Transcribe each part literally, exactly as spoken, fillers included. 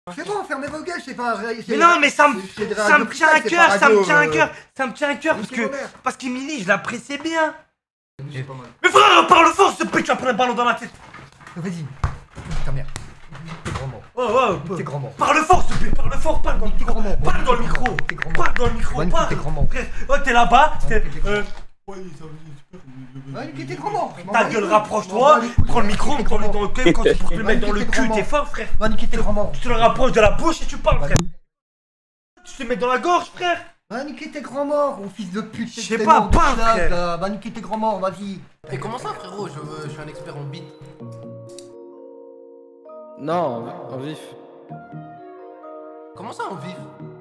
C'est bon, fermez vos gueules, c'est pas vrai. Mais non, mais ça me, ça me tient à cœur, ça me tient à cœur, ça me tient à cœur parce que, parce qu'Emily, je l'appréciais bien. Mais frère, parle fort, ce pute, tu vas prendre un ballon dans la tête. Vas-y, ta mère. T'es grand mort. Oh, oh, t'es grand mort. Parle fort, ce pute, parle fort, parle dans le micro. Parle dans le micro. Parle dans le micro, parle. T'es grand mort. Oh, t'es là-bas. Euh. Ouais, ça va. T'es grand mort. Ta gueule, rapproche-toi. Prends le micro, prends le dans le cul. Quand tu peux le mettre dans le cul, t'es fort, frère. Va niquer tes grands morts. Tu te le rapproches de la bouche et tu parles, frère. Tu te mets dans la gorge, frère. Va niquer tes grands morts, mon fils de pute. Je sais pas, pas, frère. Va niquer tes grands morts, vas-y. Et comment ça, frérot? je, je suis un expert en beat. Non, en vif. Comment ça, en vif?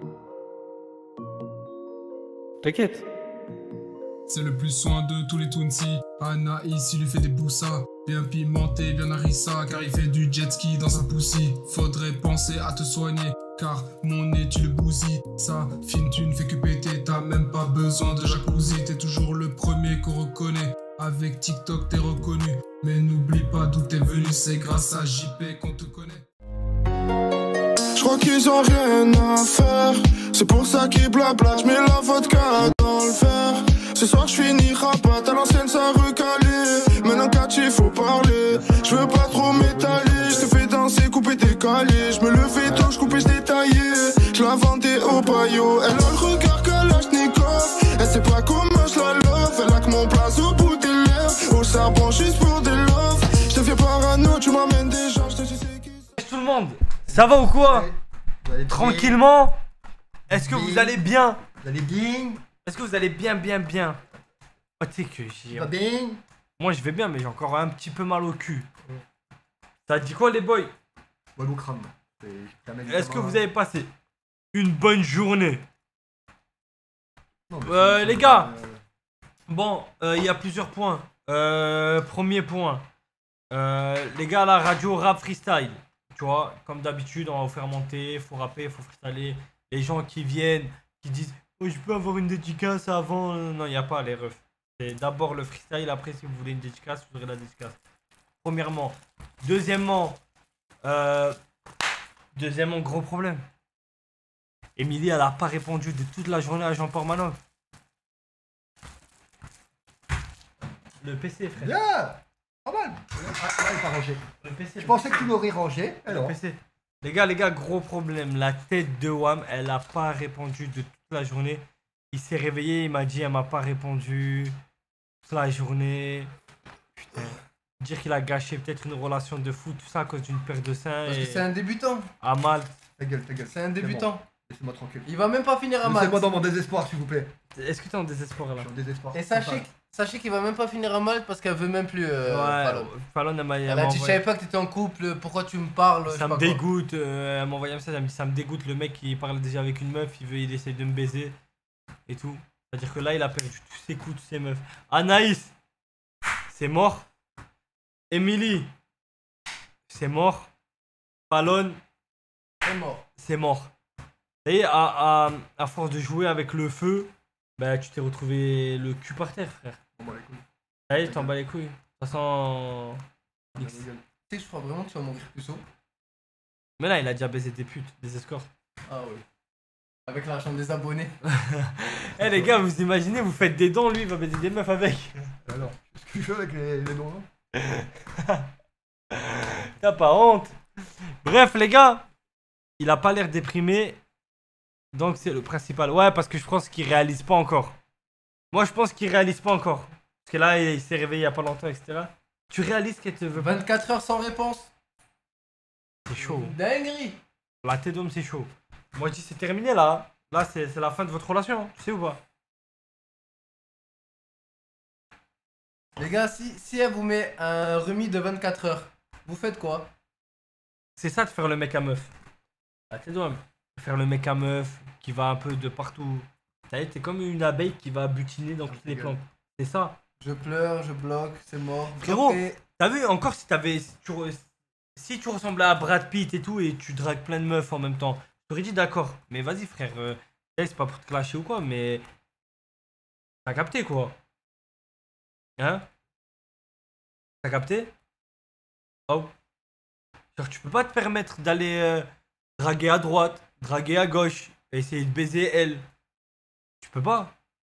T'inquiète. C'est le plus soin de tous les Tounsi. Anaïs, il lui fait des boussas. Bien pimenté, bien harissa, car il fait du jet ski dans sa poussie. Faudrait penser à te soigner, car mon nez tu le bousilles. Ça, fine, tu ne fais que péter, t'as même pas besoin de jacuzzi. T'es toujours le premier qu'on reconnaît. Avec TikTok, t'es reconnu. Mais n'oublie pas d'où t'es venu, c'est grâce à J P qu'on te connaît. Je crois qu'ils ont rien à faire. C'est pour ça qu'ils blabla, j'mets la vodka dans le verre. Ce soir je finis rapat, à l'ancienne ça recalé. Maintenant catch il faut parler. Je veux pas trop m'étaler. Je te fais danser, couper, décaler. Je me le fais tôt, je coupe et je détaillé. Je la vendais au paillot. Elle a le regard Kalachnikov. Elle sait pas comment je la love. Elle a que mon place au bout des lèvres. Au charbon juste pour des love. Je te fais parano, tu m'amènes des gens. Je te dis c'est qui. Tout le monde, ça va ou quoi? Tranquillement. Est-ce que vous allez bien? Vous allez bien? Est-ce que vous allez bien, bien, bien? Oh, tu sais que j'ai... Va bien? Moi, je vais bien, mais j'ai encore un petit peu mal au cul. Ça dit quoi, les boys? Walou crame. Est-ce que vous avez passé une bonne journée? Non, euh, les gars, euh... bon, il euh, y a plusieurs points. Euh, premier point. Euh, les gars, la radio rap freestyle. Tu vois, comme d'habitude, on va vous faire monter, faut rapper, faut freestyler. Les gens qui viennent, qui disent oh, je peux avoir une dédicace avant. Non, il n'y a pas les refs. C'est d'abord le freestyle, après, si vous voulez une dédicace, vous aurez la dédicace. Premièrement. Deuxièmement, euh, deuxièmement, gros problème. Emily, elle n'a pas répondu de toute la journée à Jean-Paul Manov. Le P C, frère. Yeah. Pas mal. Ah, là, il pas rangé. Le P C, je pensais que tu l'aurais rangé. Alors. Le P C. Les gars, les gars, gros problème. La tête de Wam, elle n'a pas répondu de toute la journée. Il s'est réveillé, il m'a dit, elle m'a pas répondu toute la journée. Putain. Dire qu'il a gâché peut-être une relation de foot, tout ça à cause d'une paire de seins. Parce et... que c'est un débutant. À Malte. Ta gueule, ta gueule. C'est un débutant. Bon. Laissez-moi tranquille. Il va même pas finir à Malte. Laissez-moi dans mon désespoir, s'il vous plaît. Est-ce que t'es en désespoir là? Je suis en désespoir. Et sachez, sachez qu'il va même pas finir à Malte parce qu'elle veut même plus. Euh, ouais, Fallon. Fallon, elle m'a Elle a dit, je savais pas que t'étais en couple, pourquoi tu me parles? Ça me dégoûte. Euh, elle m'a envoyé un message, elle me dit, ça me dégoûte. Le mec, il parle déjà avec une meuf, il veut, il essaie de me baiser et tout. C'est-à-dire que là, il a perdu tous ses coups, tous ses meufs. Anaïs, c'est mort. Emily, c'est mort. Fallon, c'est mort. C'est mort. Et à, à, à force de jouer avec le feu, bah tu t'es retrouvé le cul par terre, frère. On bat les couilles. Allez, t'en bats les couilles. De toute façon. Tu sais que je crois vraiment que tu vas mourir plus tôt. Mais là, il a déjà baisé des putes, des escorts. Ah oui. Avec l'argent des abonnés. Eh hey, les gars, vous imaginez, vous faites des dons, lui il va baiser des meufs avec. Alors, qu'est-ce que je fais avec les, les dons là? T'as pas honte? Bref, les gars, il a pas l'air déprimé. Donc c'est le principal. Ouais, parce que je pense qu'il réalise pas encore. Moi, je pense qu'il réalise pas encore. Parce que là, il, il s'est réveillé il y a pas longtemps, et cetera. Tu réalises qu'elle te veut vingt-quatre heures sans réponse. C'est chaud. Dinguerie. La tête d'homme, c'est chaud. Moi, je dis c'est terminé là. Là, c'est la fin de votre relation. Tu sais ou pas? Les gars, si, si elle vous met un remis de vingt-quatre heures, vous faites quoi? C'est ça de faire le mec à meuf. La tête d'homme. Faire le mec à meuf qui va un peu de partout. Ça y est, t'es comme une abeille qui va butiner dans toutes les plantes. C'est ça. Je pleure, je bloque, c'est mort. Frérot, t'as vu encore si t'avais. Si tu, si tu ressemblais à Brad Pitt et tout et tu dragues plein de meufs en même temps, j'aurais dit d'accord. Mais vas-y, frère. Euh, c'est pas pour te clasher ou quoi, mais. T'as capté quoi? Hein? T'as capté? Oh. Genre, tu peux pas te permettre d'aller. Euh, draguer à droite, draguer à gauche, et essayer de baiser elle. Tu peux pas.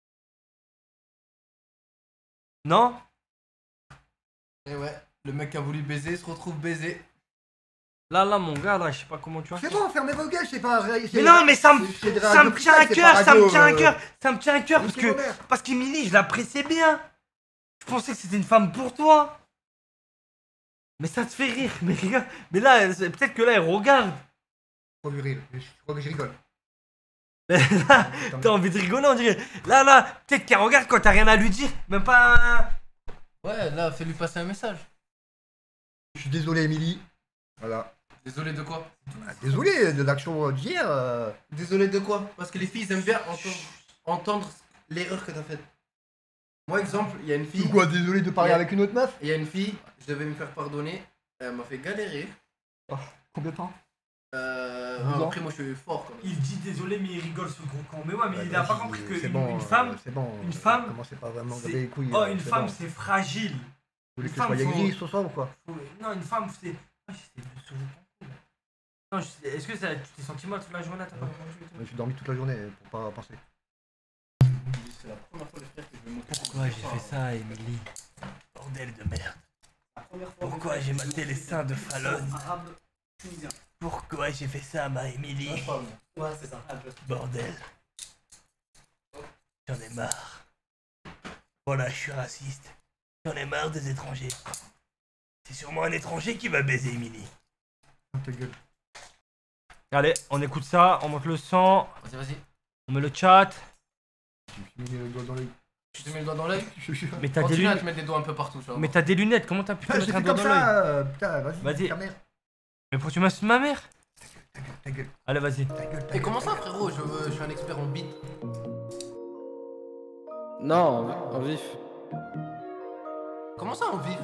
Non? Et ouais, le mec qui a voulu baiser se retrouve baisé. Là, là, mon gars, là, je sais pas comment tu vois. C'est bon, fermez vos gueules, c'est pas. Mais non, mais ça me, c'est- c'est ça me radio tient à c'est cœur, pas ça me radio, tient à euh, cœur, ça me tient à cœur parce c'est que, vos mères. parce qu'Emilie, je l'appréciais bien. Je pensais que c'était une femme pour toi. Mais ça te fait rire, mais regarde, mais là, elle- peut-être que là, elle regarde. Faut lui rire, je crois que je rigole. Mais là, t'as envie de rigoler, on dirait. Là, là, peut-être qu'elle regarde quand t'as rien à lui dire, même pas. un- Ouais, là, fais-lui passer un message. Je suis désolé, Émilie. Voilà. Désolé de quoi? Ah, Désolé de l'action d'hier. euh. Désolé de quoi? Parce que les filles ils aiment bien entendre, entendre l'erreur que t'as faite. Moi, exemple, il y a une fille. Ou quoi, désolé de parler Yeah. avec une autre meuf? Il y a une fille, je devais me faire pardonner. Elle m'a fait galérer. Combien de temps? Euh, Douze ans. après, moi, je suis fort quand même. Il dit désolé, mais il rigole ce gros con. Mais ouais, mais Ouais, il a bah, pas c'est- compris que c'est une, bon, une euh, femme. c'est bon, une euh, femme, commencez pas vraiment à c'est- garder les couilles. Oh, euh, une c'est femme, bon. c'est fragile. Vous voulez une que je sois femme, faut- gris ce soir ou quoi? Faut- Non, une femme, c'est. Ouais, c'est de sauver ton cou, là. Non, je- est-ce que ça, tu t'es senti mal toute la journée? T'as pas mangé et tout Je suis dormi toute la journée pour pas penser. C'est la première fois, frère, que je vais monter. Pourquoi j'ai fait ça, Émilie? Bordel de merde. La première fois. Pourquoi j'ai maté les seins de Fallon? Arabe tunisien. Pourquoi j'ai fait ça, ma Émilie? Ouais, c'est ça. Bordel. J'en ai marre. Voilà, je suis raciste. J'en ai marre des étrangers. C'est sûrement un étranger qui va baiser Émilie. Ta gueule. Allez, on écoute ça, on monte le son, Vas-y, vas-y. on met le chat. Je mis le doigt dans l'œil. Tu te mets le doigt dans l'œil. Je suis. Mais t'as des Continue à lunettes. te mettre des doigts un peu partout, tu vois. Mais t'as des lunettes, comment t'as pu te Ah, je mettre l'ai un fait doigt comme dans l'œil? ça, euh, putain, vas-y. Vas-y. Ta mère. Mais pourquoi tu m'insultes ma mère? Ta gueule, ta gueule, Allez, vas-y. ta gueule. ta Et gueule, comment ta ça, gueule. frérot? je, veux- je suis un expert en beat. Non, en en vif. Comment ça, en vif?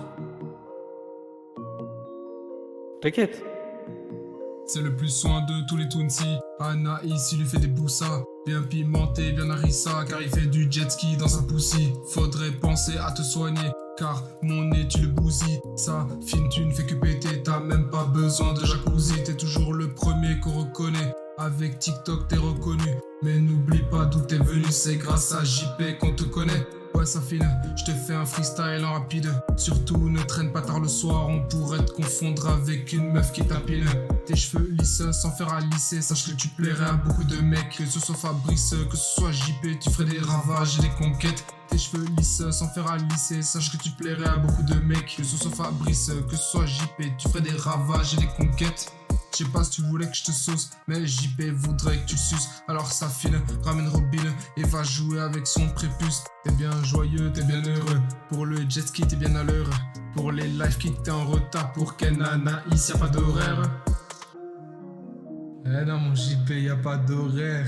T'inquiète. C'est le plus soin de tous les Toonsi. Anaïs, il lui fait des boussas. Bien pimenté, bien harissa. Car il fait du jet ski dans sa poussie. Faudrait penser à te soigner. Car mon nez, tu le bousilles. Ça, fine, tu ne fais que péter. T'as même pas besoin de jacuzzi. T'es toujours le premier qu'on reconnaît. Avec TikTok, t'es reconnu. Mais n'oublie pas d'où t'es venu. C'est grâce à J P qu'on te connaît. Ouais, ça file, je te fais un freestyle en rapide. Surtout, ne traîne pas tard le soir, on pourrait te confondre avec une meuf qui tapine. Tes cheveux lisses sans faire à lisser, sache que tu plairais à beaucoup de mecs. Que ce soit Fabrice, que ce soit J P, tu ferais des ravages et des conquêtes. Tes cheveux lisses sans faire à lisser, sache que tu plairais à beaucoup de mecs. Que ce soit Fabrice, que ce soit J P, tu ferais des ravages et des conquêtes. Je sais pas si tu voulais que je te sauce, mais J P voudrait que tu suces. Alors ça file, ramène Robin et va jouer avec son prépuce. T'es bien joyeux, t'es bien heureux. Pour le jet ski, t'es bien à l'heure. Pour les live kicks, t'es en retard. Pour Ken Anaïs, y'a pas d'horaire. Eh non, mon J P, y'a pas d'horaire.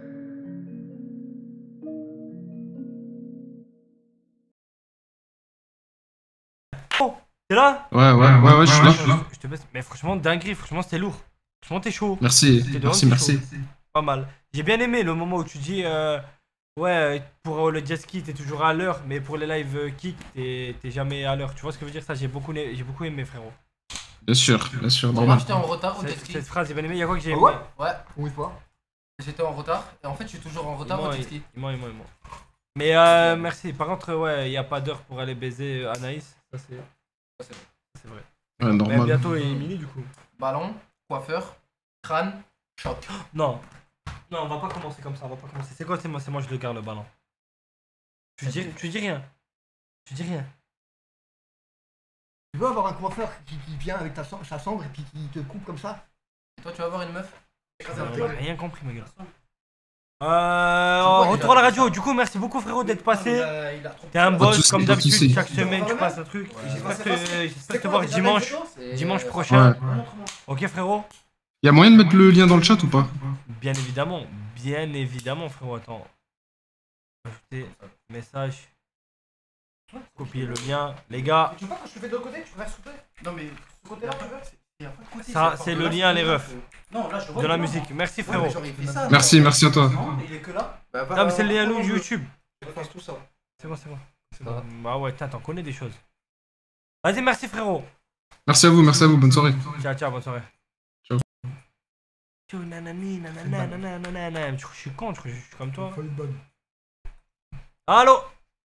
T'es là? Ouais, ouais, ouais, ouais, je suis là. Je te baisse. Mais franchement, dinguerie, franchement, c'était lourd. Franchement, t'es chaud. Merci, T'es devant, merci, t'es merci. chaud. Pas mal. J'ai bien aimé le moment où tu dis euh, ouais, pour le jet ski, t'es toujours à l'heure, mais pour les live euh, kick, t'es t'es jamais à l'heure. Tu vois ce que je veux dire? Ça, j'ai beaucoup, na- j'ai beaucoup aimé, frérot. Bien sûr, bien sûr, Moi, normal. j'étais en retard au jet Cette, ski. cette phrase, j'ai bien aimé. Y'a quoi que j'ai Ah aimé? ouais Ouais, Où est-ce pas? j'étais en retard. Et en fait, je suis toujours en retard Moi, au jet il- ski. il ment, il ment, il ment. Mais euh, merci. Par contre, ouais, y a pas d'heure pour aller baiser euh, Anaïs. Ça, c'est. c'est vrai. C'est vrai. Ouais, Mais normal. bientôt, Émilie, du coup. Ballon, coiffeur, crâne, choc. Non. Non, on va pas commencer comme ça. On va pas commencer. C'est quoi? C'est moi, c'est moi, je le garde le ballon. Tu dis, tu dis rien. Tu dis rien. Tu veux avoir un coiffeur qui, qui vient avec ta, sang- sa cendre et puis qui te coupe comme ça? Et toi, tu vas avoir une meuf? On a rien compris, ma gueule. Euh, quoi, on il retourne à a- la radio. Du coup, merci beaucoup, frérot, d'être passé. Il a trop. T'es un Pas de boss, soucis, comme pas de d'habitude. soucis. Chaque semaine, tu passes un truc. J'espère que, j'espère te voir dimanche, dimanche prochain. Ouais. Ok, frérot? Y'a moyen de mettre le lien dans le chat ou pas? Bien évidemment, bien évidemment, frérot. Attends. Ajouter message. Copier le lien. Les gars, Tu veux pas que je te fais de l'autre côté? Tu préfères souper? Non, mais ce côté-là, tu veux? Il y a pas de côté, ça, c'est c'est par le là, lien, c'est les là. refs. Non, là, je le vois. De la il est là. musique. Merci, Ouais, frérot. mais genre, il fait ça. Merci, merci à toi. Non, il est que là. Bah, va- Non, mais c'est le lien va- de YouTube. Je fasse tout ça. C'est bon, c'est bon. C'est Ça bon. va. Bah ouais, t'as- t'en connais des choses. Vas-y, merci, frérot. Merci à vous, merci à vous, bonne soirée. Ciao, ciao, bonne soirée. Tu nanani, nanana, nanana, nanana. Je suis con, je suis comme toi. Faut une bonne. Allô?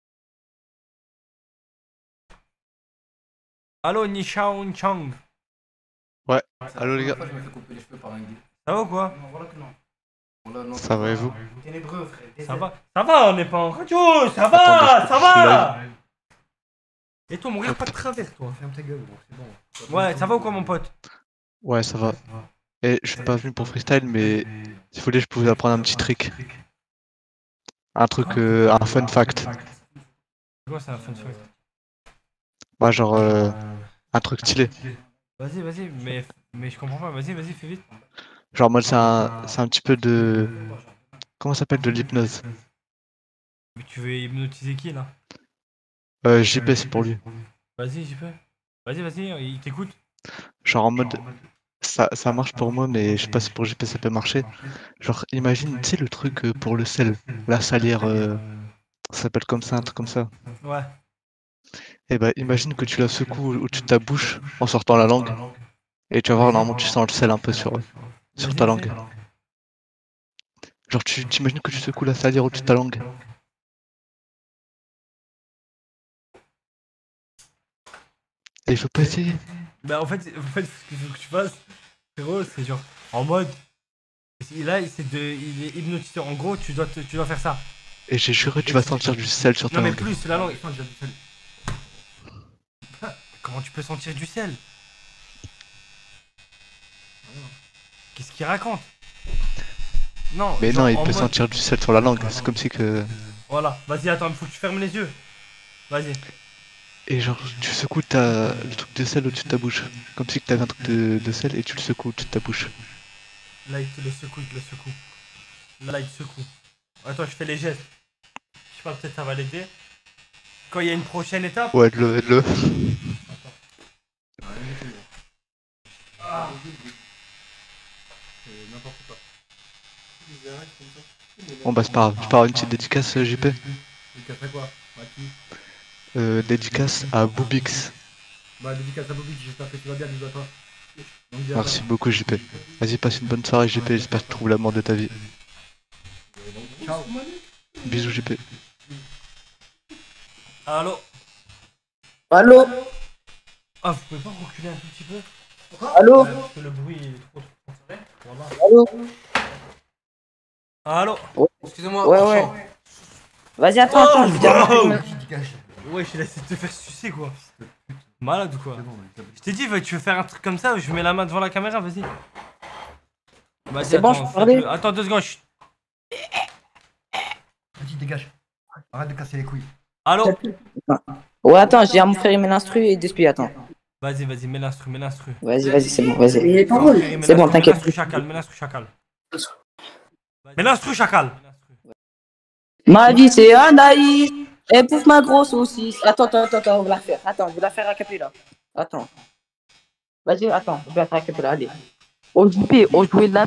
Allô, Nishao Chang. Allô les gars. Je me fais couper les cheveux par un gay. Ça va ou quoi? Non, voilà que non. Voilà, non, Ça va et vous? Ténébreux, frère. Ça va? Ça va, on n'est pas en radio, ça va, Attendez, ça je suis va! Et toi, mon regarde pas de travers, toi. Ferme ta gueule, gros, c'est bon. Ouais, ça va ou quoi, mon pote? Ouais, ça va. Et je suis pas venu pour freestyle, mais si vous voulez, je pouvais apprendre un petit trick. Un truc, euh, un fun fact. C'est quoi, c'est un fun fact? Ouais, genre, euh, un truc stylé. Vas-y, vas-y, mais, mais je comprends pas, vas-y, vas-y, fais vite. Genre, moi, c'est un, c'est un petit peu de. Comment ça s'appelle? De l'hypnose. Mais tu veux hypnotiser qui, là? Euh, J P, c'est pour lui. Vas-y, j'y peux. Vas-y, vas-y, il t'écoute. Genre, en mode. Ça, ça marche pour moi, mais je sais pas si pour J P ça peut marcher. Genre, imagine, tu sais, le truc euh, pour le sel. La salière. euh, Ça s'appelle comme ça, un truc comme ça. Ouais. Et bah, imagine que tu la secoues au-dessus de ta bouche en sortant la langue. Et tu vas voir, normalement, tu sens le sel un peu sur, sur ta langue. Genre, tu t'imagines que tu secoues la salière au-dessus de ta langue. Et il faut pas essayer. Bah, en fait, en fait, ce qu'il faut que tu fasses, frérot, c'est genre en mode. Là, c'est de, il est hypnotisé. En gros, tu dois, te- tu dois faire ça. Et j'ai juré, tu vas sentir du sel sur ta Non, mais langue. plus, la langue. Attends, j'ai du sel. Comment tu peux sentir du sel? Qu'est-ce qu'il raconte? Non. Mais genre, non, il en peut mode- sentir du sel sur la langue. C'est comme si que. Voilà, vas-y, attends, il faut que tu fermes les yeux. Vas-y. Et genre, tu secoues ta... le truc de sel au-dessus de ta bouche. Comme si que t'avais un truc de... de sel et tu le secoues au-dessus de ta bouche. Là, il te le secoue, il te le secoue. Là, il te secoue. Attends, je fais les gestes. Je sais pas, peut-être ça va l'aider. Quand il y a une prochaine étape. Ouais, aide-le, aide-le. Ah. C'est n'importe quoi. Bon bah c'est pas grave. Tu peux avoir une petite dédicace, euh, J P? Tu casserais quoi? À qui? Euh, dédicace à Boobix. Bah, dédicace à Bobby, j'espère que tu vas bien, bisous à toi. Donc, dis à Merci toi. beaucoup, J P. Vas-y, passe une bonne soirée, J P. J'espère que tu trouves l'amour de ta vie. Ciao. Bisous, J P. Allô? Allô? Ah, vous pouvez pas reculer un tout petit peu? Allô? Ouais, parce que le bruit est trop trop concentré. Voilà. Allô? Allô? Excusez-moi, Ouais, Orchamp. ouais. Vas-y, attends, attends, je vais dire un truc, Oh, mais- Qui dégage? ouais, je laissé te faire sucer quoi. Malade ou quoi? C'est bon, il Je t'ai dit, va- tu veux faire un truc comme ça, je mets la main devant la caméra, vas-y. Vas-y, C'est bon, attends, je peux parler? faites-le. Attends deux secondes. chut. Petit dégage. Arrête de casser les couilles. Allô? Ouais, attends, je dis à mon frère, il met l'instru et d'esprit, attends. Vas-y, vas-y, mets l'instru, mets l'instru. Vas-y, vas-y, c'est bon, vas-y. Frère, mets C'est bon, l'instru, t'inquiète. Mets l'instru chacal, mets l'instru chacal. Mets l'instru chacal. Ma vie, c'est Anaïs. Et pouf ma grosse aussi. Attends, attends, attends, attends, on va la refaire. Attends, je vais la faire à capella. Attends. Vas-y, attends, je vais la faire à capella, allez. On jouait, on jouait là.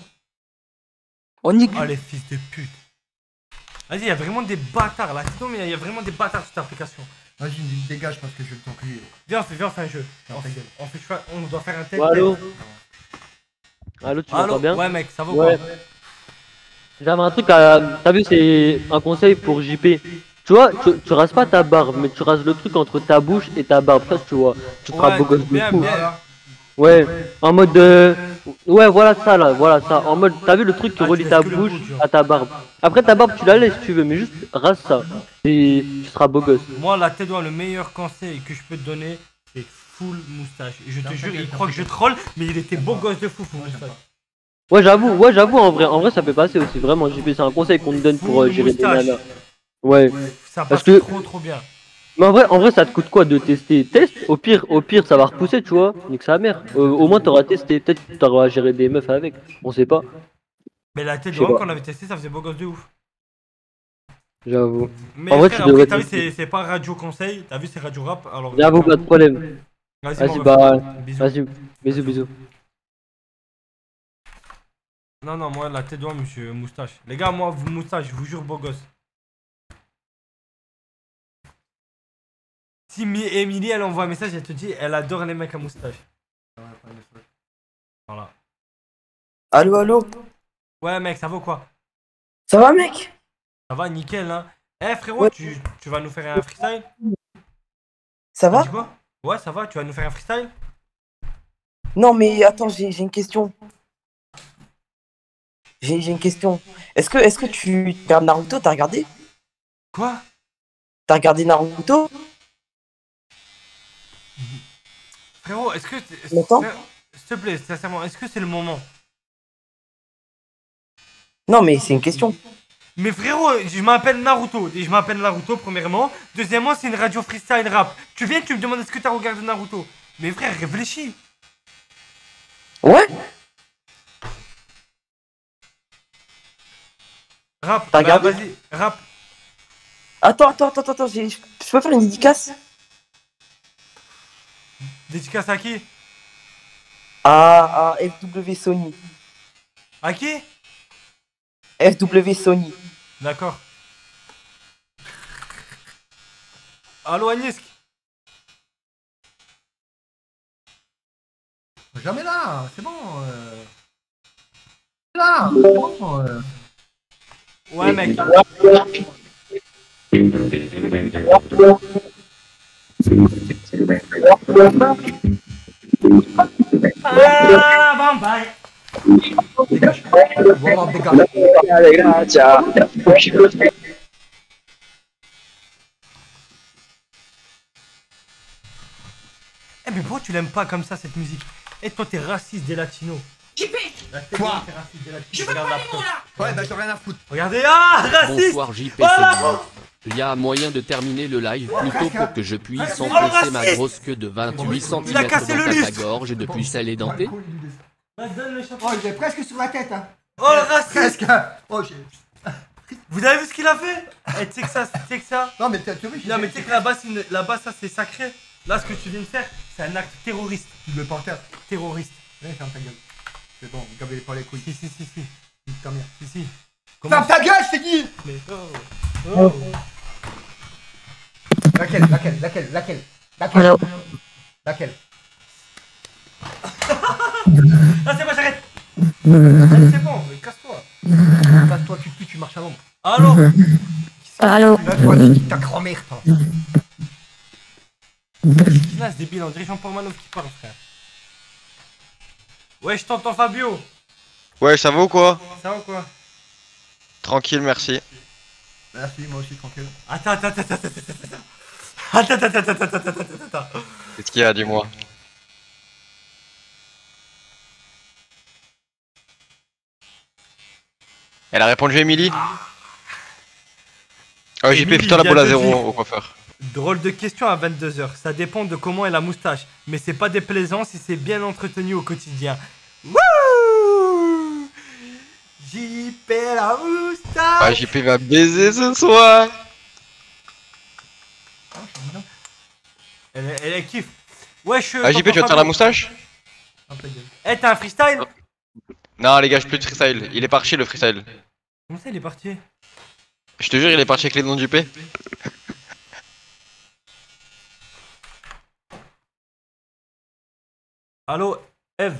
On y. Oh les fils de pute. Vas-y, il y a vraiment des bâtards là. Non, mais il y a vraiment des bâtards sur cette application. Vas-y, me dégage parce que je vais t'enculer. Viens, on fait, viens, on fait un jeu. Ferme On ta fait, gueule. on, fait, tu vois, on doit faire un test. Ouais, allô? Allô, tu m'entends Allô? bien? Ouais, mec, ça va ou Ouais. quoi? J'avais un truc à. T'as vu, c'est un conseil pour J P. Tu vois, tu, tu rases pas ta barbe, mais tu rases le truc entre ta bouche et ta barbe. Ça, tu vois. Tu feras Ouais, beau gosse de bien, fou. bien. Ouais, en mode de. Ouais, voilà ça là, voilà ça. En mode, t'as vu le truc qui Ah, tu relie laisses ta que le bouche bout, tu vois. à ta barbe. Après, ta barbe, tu la laisses si tu veux, mais juste rase ça. Et tu seras beau gosse. Moi, là, t'es le meilleur conseil que je peux te donner, c'est full moustache. Et je te jure, il croit que je troll, mais il était beau gosse de fou, full moustache. Ouais, j'avoue, ouais, j'avoue, en vrai, en vrai, ça peut passer aussi. Vraiment, J P, c'est un conseil qu'on te donne pour euh, Full gérer des moustache. nanas. Ouais. Ça Parce passe que- trop trop bien. Mais en vrai, en vrai, ça te coûte quoi de tester? Teste, au pire, au pire, ça va repousser, tu vois. Nique sa mère. Euh, au moins, t'auras testé. Peut-être que t'auras géré des meufs avec. On sait pas. Mais la tête Je de sais homme pas. qu'on avait testé, ça faisait beau gosse de ouf. J'avoue. Mais En vrai, frère, tu après, devrais t'as vu, tester. c'est c'est pas radio conseil, t'as vu, c'est radio rap. Alors, J'avoue, pas de problème. Vas-y, Vas-y, mon bah. ref. Bisous. Vas-y, bisous, bisous. Non, non, moi, la tête de homme, monsieur moustache. Les gars, moi, vous moustache, je vous jure, beau gosse. Si Mi- Emily, elle envoie un message, elle te dit, elle adore les mecs à moustache. Voilà. Allô, allô? Ouais, mec, ça va ou quoi? Ça va, mec? Ça va, nickel, hein. Eh, frérot, Ouais. tu, tu vas nous faire un freestyle? Ça T'as va? dit quoi? Ouais, ça va, tu vas nous faire un freestyle? Non, mais attends, j'ai j'ai une question. J'ai j'ai une question. Est-ce que, est-ce que tu regardes Naruto? T'as regardé? Quoi? T'as regardé Naruto? Frérot, est-ce que... t'es- Longtemps S'il te plaît, sincèrement, est-ce que c'est le moment? Non, mais c'est une question. Mais frérot, je m'appelle Naruto. Et je m'appelle Naruto, premièrement. Deuxièmement, c'est une radio freestyle rap. Tu viens, tu me demandes est-ce que t'as regardé Naruto? Mais frère, réfléchis. Ouais? Rap, T'as bah, regardé? vas-y, rap. Attends, attends, attends, attends, j'ai- je je peux faire une dédicace? Dédicace à qui? À, à F W Sony. À qui? F W Sony. D'accord. Allo Agnieszka. Jamais là, c'est bon. Euh... Là, c'est bon. Euh... Ouais, mec. Ah, bon, bye. Dégage. Voilà, dégage. Eh, mais pourquoi tu l'aimes pas comme ça cette musique? Eh, toi, t'es raciste des latinos. J P. Quoi? T'es raciste des latinos. Je veux Regarde pas la les preuve. mots là. Ouais, bah t'as rien à foutre. Regardez, ah, raciste. Bonsoir J P, Voilà. c'est moi. Il y a moyen de terminer le live plutôt pour que je puisse Oh, enfoncer ma raciste. grosse queue de vingt-huit Il a centimètres cassé dans le ta lustre. gorge depuis celle et dentée. Vas-y, donne le chapeau. Oh, il est presque sur la tête, hein. Oh, le raciste. Presque. Oh, j'ai. Vous avez vu ce qu'il a fait? Eh, tu sais que ça, tu sais que ça. Non, mais t'as tu vois, Non, mais tu sais que là-bas, c'est une- là-bas, ça c'est sacré. Là, ce que tu viens de faire, c'est un acte terroriste. Tu le panthère. Terroriste. Allez, ferme ta gueule. C'est bon, vous gavez pas les couilles. Si, si, si, si. Nique ta mère. Si, si. Ferme ta gueule, je t'ai dit. Mais oh. Oh. Laquelle, laquelle, laquelle, laquelle, laquelle, Alors. laquelle. Ah, c'est bon, j'arrête. Allez, c'est bon, mais casse-toi. Passe-toi, tu pues, tu marches à l'ombre. Alors. Allô? Là, toi, tu ta grand-mère, toi. Là, ce débile, on dirait Jean-Paul Manov qui parle, frère. Ouais, je t'entends, Fabio. Ouais, ça va ou quoi? Ça va ou quoi? Tranquille, merci. Merci, moi aussi, tranquille. Attends, attends, attends, attends, attends, attends. Attends, attends, attends, attends, attends, attends, attends, attends. Qu'est-ce qu'il y a, dis-moi? Elle a répondu Emily? Oh, J P, Émilie putain la vient boule à de zéro dire- au coiffeur. Drôle de question à vingt-deux heures. Ça dépend de comment est la moustache. Mais c'est pas déplaisant si c'est bien entretenu au quotidien. Wouh! J P la moustache! Ah, J P va baiser ce soir! Elle, elle, elle kiffe. Wesh. Ah, J P, tu vas te faire la moustache? Eh, t'as un freestyle? Non, les gars, j'ai plus de freestyle. Il est parti le freestyle. Comment ça, il est parti? Je te jure, il est parti avec les noms de J P. Allô, Eve?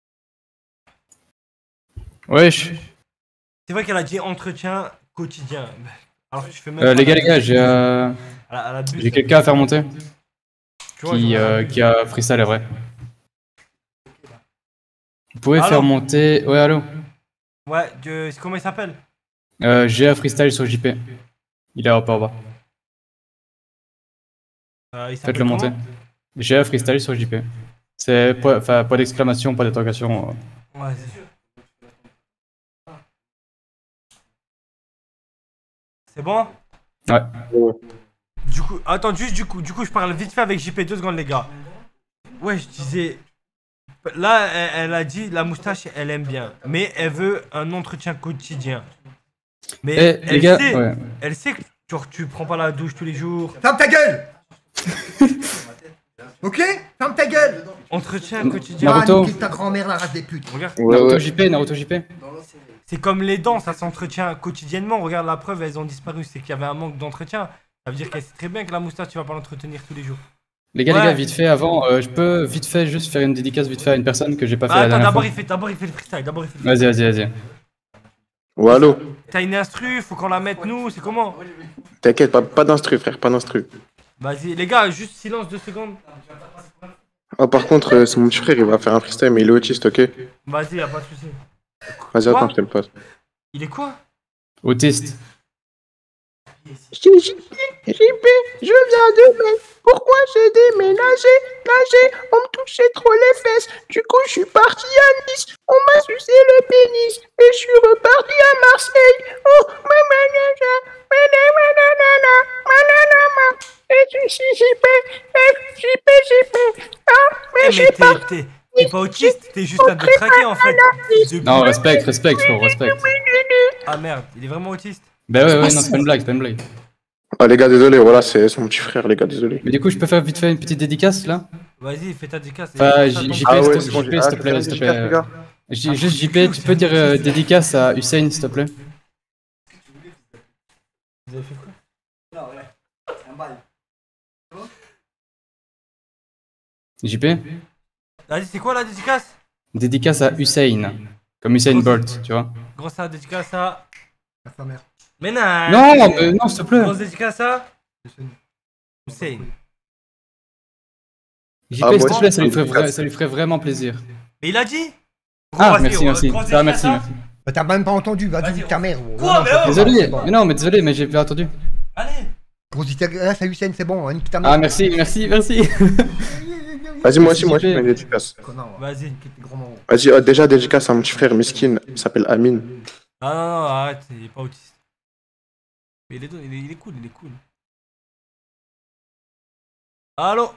Wesh. C'est vrai qu'elle a dit entretien quotidien. Alors que tu fais même Euh, pas les gars, la- les gars, j'ai euh, À la- à la buse. j'ai quelqu'un à faire monter. Tu vois, Qui, genre- euh, qui a freestyle, est vrai. Vous pouvez Allô? faire monter. Ouais, allô. Ouais, de... comment il s'appelle? Euh, G A freestyle sur J P. Il est à en bas. Euh, il s'appelle Faites-le monter. comment? G A freestyle sur J P. C'est pas, enfin, pas d'exclamation, pas d'interrogation. euh. Ouais, c'est sûr. C'est bon? Ouais. Du coup, attends, juste du coup, du coup, je parle vite fait avec J P, deux secondes, les gars. Ouais, je disais. Là, elle, elle a dit la moustache, elle aime bien, mais elle veut un entretien quotidien. Mais Eh, elle, les gars, sait, ouais. elle sait que genre, tu prends pas la douche tous les jours. Ferme ta gueule. Ok? Ferme ta gueule. Entretien quotidien. Ah, Naruto. niquer ta grand-mère, la race des putes. Regarde. Naruto J P, Naruto J P. C'est comme les dents, ça s'entretient quotidiennement. Regarde la preuve, elles ont disparu. C'est qu'il y avait un manque d'entretien. Ça veut dire qu'elle sait très bien que la moustache, tu vas pas l'entretenir tous les jours. Les gars, Ouais. les gars, vite fait, avant, euh, je peux vite fait juste faire une dédicace vite fait à une personne que j'ai pas fait Bah, la attends, dernière d'abord fois. il, fait, d'abord il fait le freestyle. D'abord il fait le Vas-y, freestyle. vas-y, vas-y. Ouais, allô? T'as une instru, faut qu'on la mette nous, c'est comment? T'inquiète, pas, pas d'instru, frère, pas d'instru. Vas-y, les gars, juste silence deux secondes. Ah, par contre, euh, c'est mon petit frère, il va faire un freestyle, mais il est autiste, ok? Vas-y, y'a pas de soucis. Vas-y, Quoi attends, je te le passe. Il est quoi? Autiste. J P, je viens de Metz. Pourquoi j'ai déménagé? Nagé, on me touchait trop les fesses. Du coup, je suis parti à Nice. On m'a sucé le pénis. Et je suis reparti à Marseille. Oh, manana, manana, manana, et tu suis J P, J P, J P. Ah, mais Eh, j'ai mais pas. t'es, t'es, t'es pas autiste, t'es juste un de traquer en fait. Depuis- Non, respect, respect, frérot, respect. Ah merde, il est vraiment autiste. Bah ouais, ouais, non, c'est pas une blague, c'est pas une blague. Ah, les gars, désolé, voilà, c'est c'est mon petit frère, les gars, désolé. Mais du coup, je peux faire vite fait une petite dédicace là? Vas-y, fais ta dédicace. Enfin, Et- J- JP, Ah ouais, s'il c'est te bon, J P, j'ai- s'il te ah, plaît, fais s'il te une dédicace, les plaît. gars. J- Juste J P, tu peux dire euh, dédicace à Hussein, s'il te plaît? Vous avez fait quoi? J P? Vas-y, c'est quoi la dédicace? Dédicace à Hussein. Comme Hussein Bolt, tu vois? Grosse dédicace à. À sa mère. Mais non! Non, mais non, s'il te plaît. Grosse dédicace à. Hussein. J P, Ah, s'il moi te aussi, plaît, ça lui, je ferait peux vra- faire. ça lui ferait vraiment plaisir. Mais il a dit! Ah, vas-y, merci, on- merci. grosse Ça va, merci, dédicace à- merci. Bah, t'as même pas entendu, vas-y, nique ta mère. gros. Quoi, Non, mais c'est oh, bon, Désolé, c'est bon. mais non, mais désolé, mais j'ai pas entendu. Allez! Gros dédicace à Hussein, c'est bon, hein, nique ta mère. Ah, merci, merci, merci. Vas-y, moi aussi, moi aussi, J P. je fais une dédicace. Connard, Vas-y. ouais, t'es gros marron. Vas-y, euh, déjà, dédicace à mon petit frère Miskin, il s'appelle Amine. Ah non, non, arrête, il est pas autiste. Mais il est, il est, il est cool, il est cool. Allô?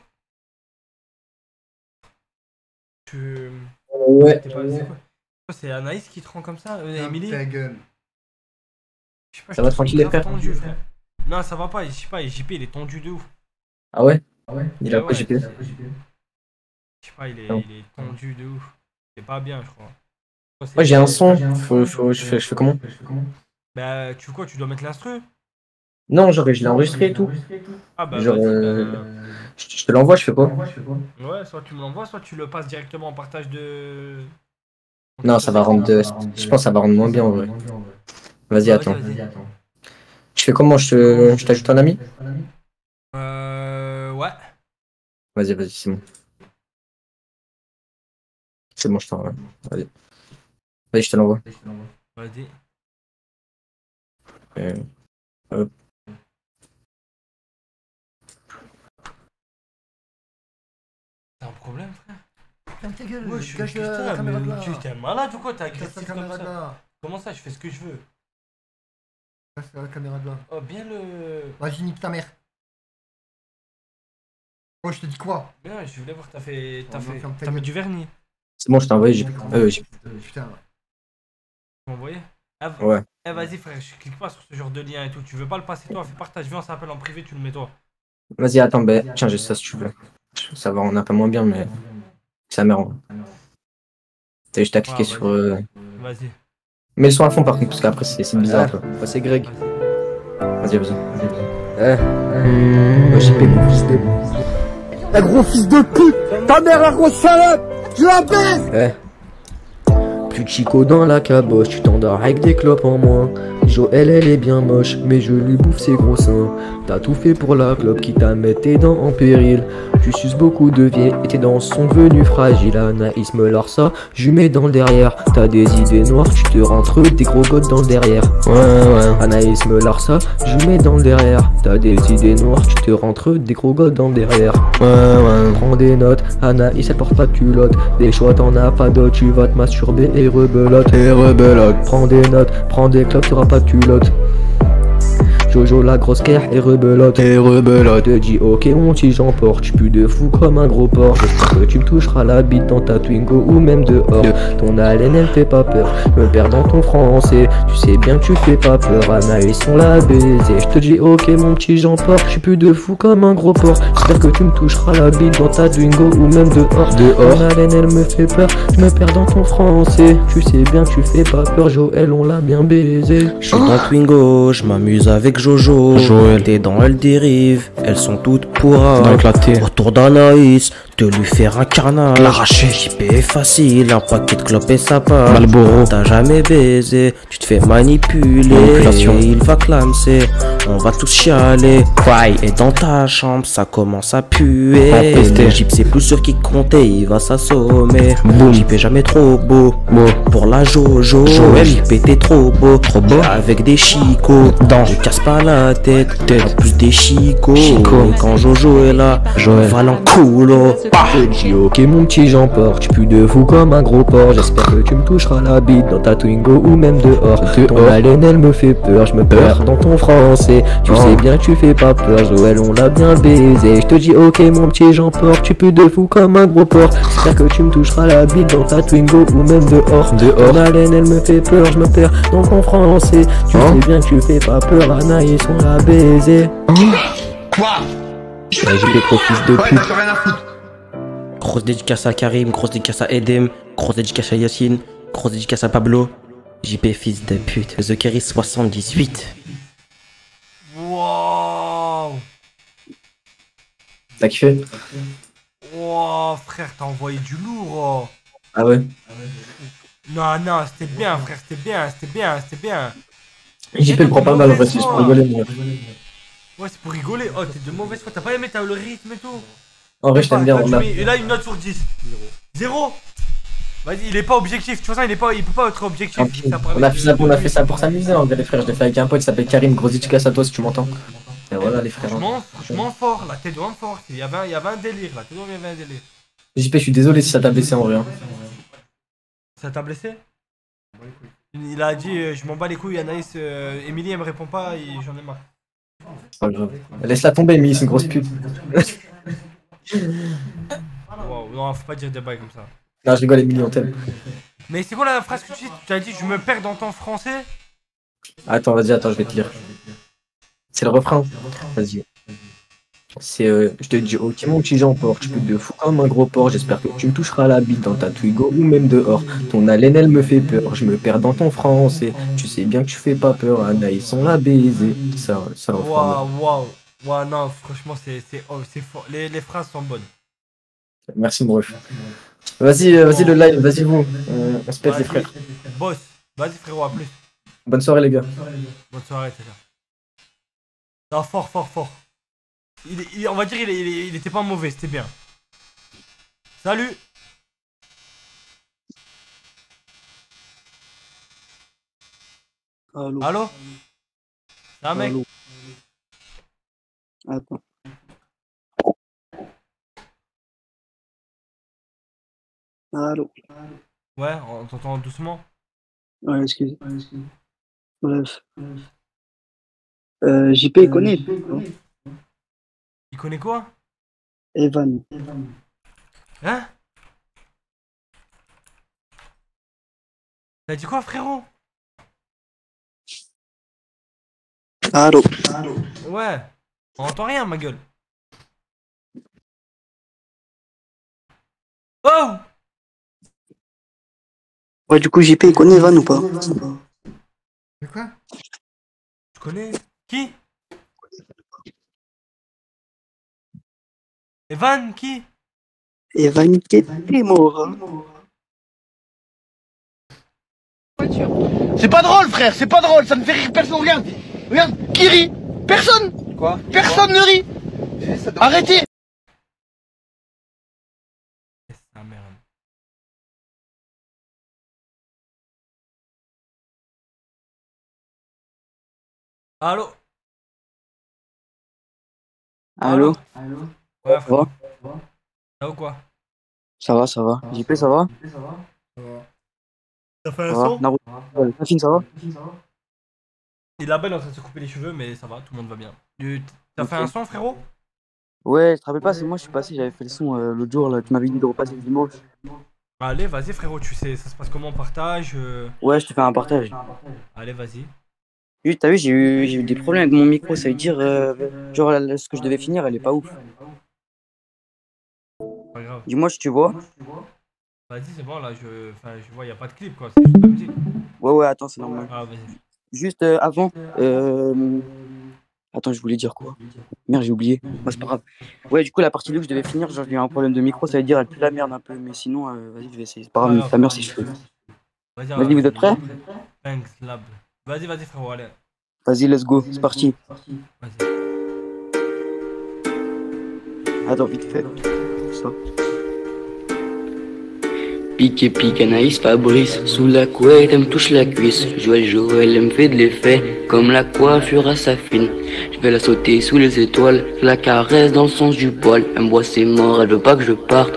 Tu. Ouais. T'es pas- C'est quoi? C'est Anaïs qui te rend comme ça? Euh, Emily? Ta gueule. Je sais pas, Ça je va te tranquille, trouve les grave frères? tendu, frère. Non, ça va pas, je sais pas, J P il est tendu de ouf. Ah ouais? Il a Ah quoi ouais, J P? Je sais pas, il est, Non. il est tendu de ouf. C'est pas bien, je crois. Toi, c'est- Moi j'ai un son, faut, faut, je, fais, je fais comment? Bah, tu fais quoi? Tu dois mettre l'instru? Non, genre je l'ai enregistré et tout. Ah bah, Genre, vas-y, euh, bah, je, je te l'envoie, je fais quoi? Ouais, soit tu me l'envoies, soit tu le passes directement en partage de. Non, ça va rendre de... Je pense que ça va rendre moins bien en vrai. Vas-y, Ouais, attends. vas-y, vas-y. Je fais comment? Je te- je t'ajoute un ami? Euh. Ouais. Vas-y, vas-y, c'est bon. C'est bon, je t'envoie. Vas-y. Vas-y, je te l'envoie. Vas-y. Euh, hop. T'as un problème, frère? Ferme ta gueule, Ouais, je suis cache Christophe, la caméra de mais là. tu t'es un malade ou quoi? T'es Cache agressif la comme caméra de ça. là. Comment ça? Je fais ce que je veux. Cache la caméra de là. Oh, bien le. Vas-y, nique ta mère. Oh, je te dis quoi? Bien, je voulais voir, t'as fait. T'as Oh, non, fait. Ah, ferme ta T'as mis gueule. du vernis. C'est bon, je t'ai envoyé. J P. Euh, J P. Putain. Tu m'as envoyé? Ah, v- Ouais. Eh, vas-y, frère, je clique pas sur ce genre de lien et tout. Tu veux pas le passer toi? Fais partage, viens, on s'appelle en privé, tu le mets toi. Vas-y, attends, bah, tiens, j'ai ça si tu veux. Ça va, on a pas moins bien, mais. Ça mère. T'as juste à cliquer Ouais, sur. euh, Vas-y. Mets le son à fond par contre, parce qu'après c'est c'est bizarre. Toi. Bah, c'est Greg. Vas-y, vas-y. Eh. Moi, J P, mon fils de. Eh gros fils de pute, ta mère la grosse salope, tu la baisses. Eh. Plus de chico dans la caboche, tu t'endors avec des clopes en moins. Joël, elle est bien moche, mais je lui bouffe ses gros seins. T'as tout fait pour la clope qui t'a mis tes dents en péril. Tu suces beaucoup de vieilles et tes dents sont devenues fragiles. Anaïs me lard ça, je lui mets dans le derrière. T'as des idées noires, tu te rentres des gros godes dans le derrière. Ouais, ouais. Anaïs me lard ça, je lui mets dans le derrière. T'as des idées noires, tu te rentres des gros godes dans le derrière. Ouais, ouais. Prends des notes, Anaïs elle porte pas de culotte. Des choix, t'en as pas d'autres, tu vas te masturber et rebelote. Et rebelote. Prends des notes, prends des clopes, t'auras pas de culotte. Jojo la grosse guerre et rebelote. Et rebelote. Te dis ok mon petit j'emporte, tu pues de fou comme un gros porc. J'espère que tu me toucheras la bite dans ta Twingo ou même dehors. Ton haleine elle fait pas peur, je me perds dans ton français. Tu sais bien que tu fais pas peur, Anaïs on l'a baisé. Je te dis ok mon petit j'emporte, tu pues de fou comme un gros porc. J'espère que tu me toucheras la bite dans ta Twingo ou même dehors. Dehors. Ton haleine elle me fait peur, je me perds dans ton français. Tu sais bien que tu fais pas peur, Joël on l'a bien baisé. Je suis dans Twingo, je m'amuse avec Jojo, Joël. t'es dans elle dérive, elles sont toutes pour Dans éclaté. Autour d'Anaïs, de lui faire un carnage. L'arracher. J P est facile, un paquet de clopes et ça part. Malboro. T'as jamais baisé, tu te fais manipuler. Manipulation. Et il va clamser, on va tous chialer. Cry. Et dans ta chambre, ça commence à puer. Empester. Le Jeep c'est plus sûr qu'il comptait, il va s'assommer. Boum. J P jamais trop beau. Beau. Pour la Jojo, Joël. J P t'es trop beau. Trop beau. Avec des chicots, Dans. je casse pas la tête. Tête. En plus des chicots. Chico. Et quand Jojo est là, Joël. va l'enculo. Je dis ok mon petit j'en porte, tu pues de fou comme un gros porc. J'espère que tu me toucheras la bite dans ta Twingo ou même dehors. Ton Dehors. haleine elle me fait peur, je me perds dans ton français. Tu Oh. sais bien que tu fais pas peur, Joël on l'a bien baisé. Je te dis ok mon petit j'en porte, tu pues de fou comme un gros porc. J'espère que tu me toucheras la bite dans ta Twingo ou même dehors. Dehors. Ton haleine elle me fait peur, je me perds dans ton français. Tu Oh. sais bien que tu fais pas peur, Anaïs on l'a baisé. Quoi? J'ai des gros fils de Ouais, pute. t'as rien à foutre. Grosse dédicace à Karim, grosse dédicace à Edem, grosse dédicace à Yacine, grosse dédicace à Pablo. J P fils de pute, The Kerry soixante-dix-huit. Wow. T'as kiffé? Wow, frère, t'as envoyé du lourd. Oh. Ah ouais? Non, non, c'était bien, frère, c'était bien, c'était bien, c'était bien. J P le prend pas mal en vrai, c'est juste pour rigoler. Mais... Ouais, c'est pour rigoler. Oh, t'es de mauvaise foi, t'as pas aimé, t'as le rythme et tout. En vrai, je t'aime bien. Là, On tu a... mets- Et là, une note sur dix. Zéro. Vas-y, il est pas objectif. Tu vois ça, il est pas, il peut pas être objectif. Tant il pis. fait ça pour On a avec- fait ça, on a fait ça pour s'amuser en vrai les frères. Je l'ai fait avec un pote, il s'appelle Karim. Grosse dédicace à toi si tu m'entends. Et voilà les frères. Franchement, franchement fort, la tête de homme fort. Il y avait un, il y avait un délire, la tête de homme, il y avait un délire. J P, je suis désolé si ça t'a blessé en vrai. hein. Ça t'a blessé? Il a dit, euh, je m'en bats les couilles, Anaïs, euh, Émilie, elle me répond pas, et j'en ai marre. C'est pas grave. Laisse-la tomber, Emily, c'est une grosse pute. Wow, non, faut pas dire des bails comme ça. Non, je rigole, Emily, on t'aime. Mais c'est quoi la phrase que tu dis? Tu as dit, je me perds dans ton français? Attends, vas-y, attends, je vais te lire. C'est le refrain. Vas-y. C'est, euh, je te dis, ok mon petit Jean porc, tu peux de fou comme un gros porc, j'espère que tu me toucheras la bite dans ta Twigo ou même dehors. Ton haleine elle me fait peur, je me perds dans ton français. Tu sais bien que tu fais pas peur, Anaïs on l'a baisé. Ça, ça refrain. Waouh, waouh. Waouh, non, franchement, c'est c'est oh, c'est fort. Les, les phrases sont bonnes. Merci mon ref. Vas-y, euh, vas-y le live, vas-y vous, on, on se pète les Vas-y, frères. Boss, vas-y frérot, à plus. Bonne soirée les gars. Bonne soirée, c'est ça. Non, fort, fort, fort. Il, est- il- on va dire il, est- il, est- il était pas mauvais, c'était bien. Salut. Allô. Allô. C'est un mec. Allô. Attends. Allô. Ouais, on t'entend doucement. Ouais, excuse. Bref. Euh, J P, il connaît. Il connaît quoi? Evan. Hein? T'as dit quoi, frérot? Allô. Ouais, on entend rien, ma gueule. Oh! Ouais, du coup, J P, il connaît Evan ou pas? Mais quoi? Tu connais? Qui? Evan, qui? Evan qui était mort. hein. C'est pas drôle, frère, c'est pas drôle, ça ne fait rire personne. Regarde, regarde, qui rit? Personne. Quoi? Personne ne rit. Arrêtez. Ah merde. Allô? Allô. Ouais, Ça frérot. va? Ça va ou quoi? Ça va, ça va. J P, ça va? T'as fait Ça va? Naruto. Ouais, Nafine, ça va? Il a belle en train de se couper les cheveux, mais ça va, tout le monde va bien. Tu- T'as fait un son, frérot? Ouais, je te rappelle pas, c'est moi, je suis passé, j'avais fait le son euh, l'autre jour, là, tu m'avais dit de repasser le dimanche. Allez, vas-y, frérot, tu sais, ça se passe comment on partage euh, Ouais, je te fais un partage. Allez, vas-y. Oui, t'as vu, j'ai eu, j'ai eu des problèmes avec mon micro, ça veut dire, euh, genre, la- la- ce que je devais finir, elle est pas ouf. Pas grave. Dis-moi si tu vois. Vas-y, c'est bon, là, je, enfin, je vois, y a pas de clip, quoi. C'est juste la musique. Ouais, ouais, attends, c'est normal. Ah, vas-y. Juste euh, avant, euh, Attends, je voulais dire quoi? Merde, j'ai oublié. Bah, c'est pas grave. Ouais, du coup, la partie deux que je devais finir, genre, j'ai eu un problème de micro, ça veut dire elle pue la merde un peu. Mais sinon, euh, vas-y, je vais essayer. C'est pas grave, ta mère, c'est chaud. Vas-y, vous êtes prêts? Thanks, lab. Vas-y, vas-y, frérot, allez. Vas-y, let's go, c'est parti. Attends, vite fait. Ça. Pique et pique, Anaïs Fabrice, sous la couette, elle me touche la cuisse. Joël Joël, elle me fait de l'effet, comme la coiffure à sa fine. Je vais la sauter sous les étoiles, je la caresse dans le sens du poil. Elle me boit ses morts, elle veut pas que je parte.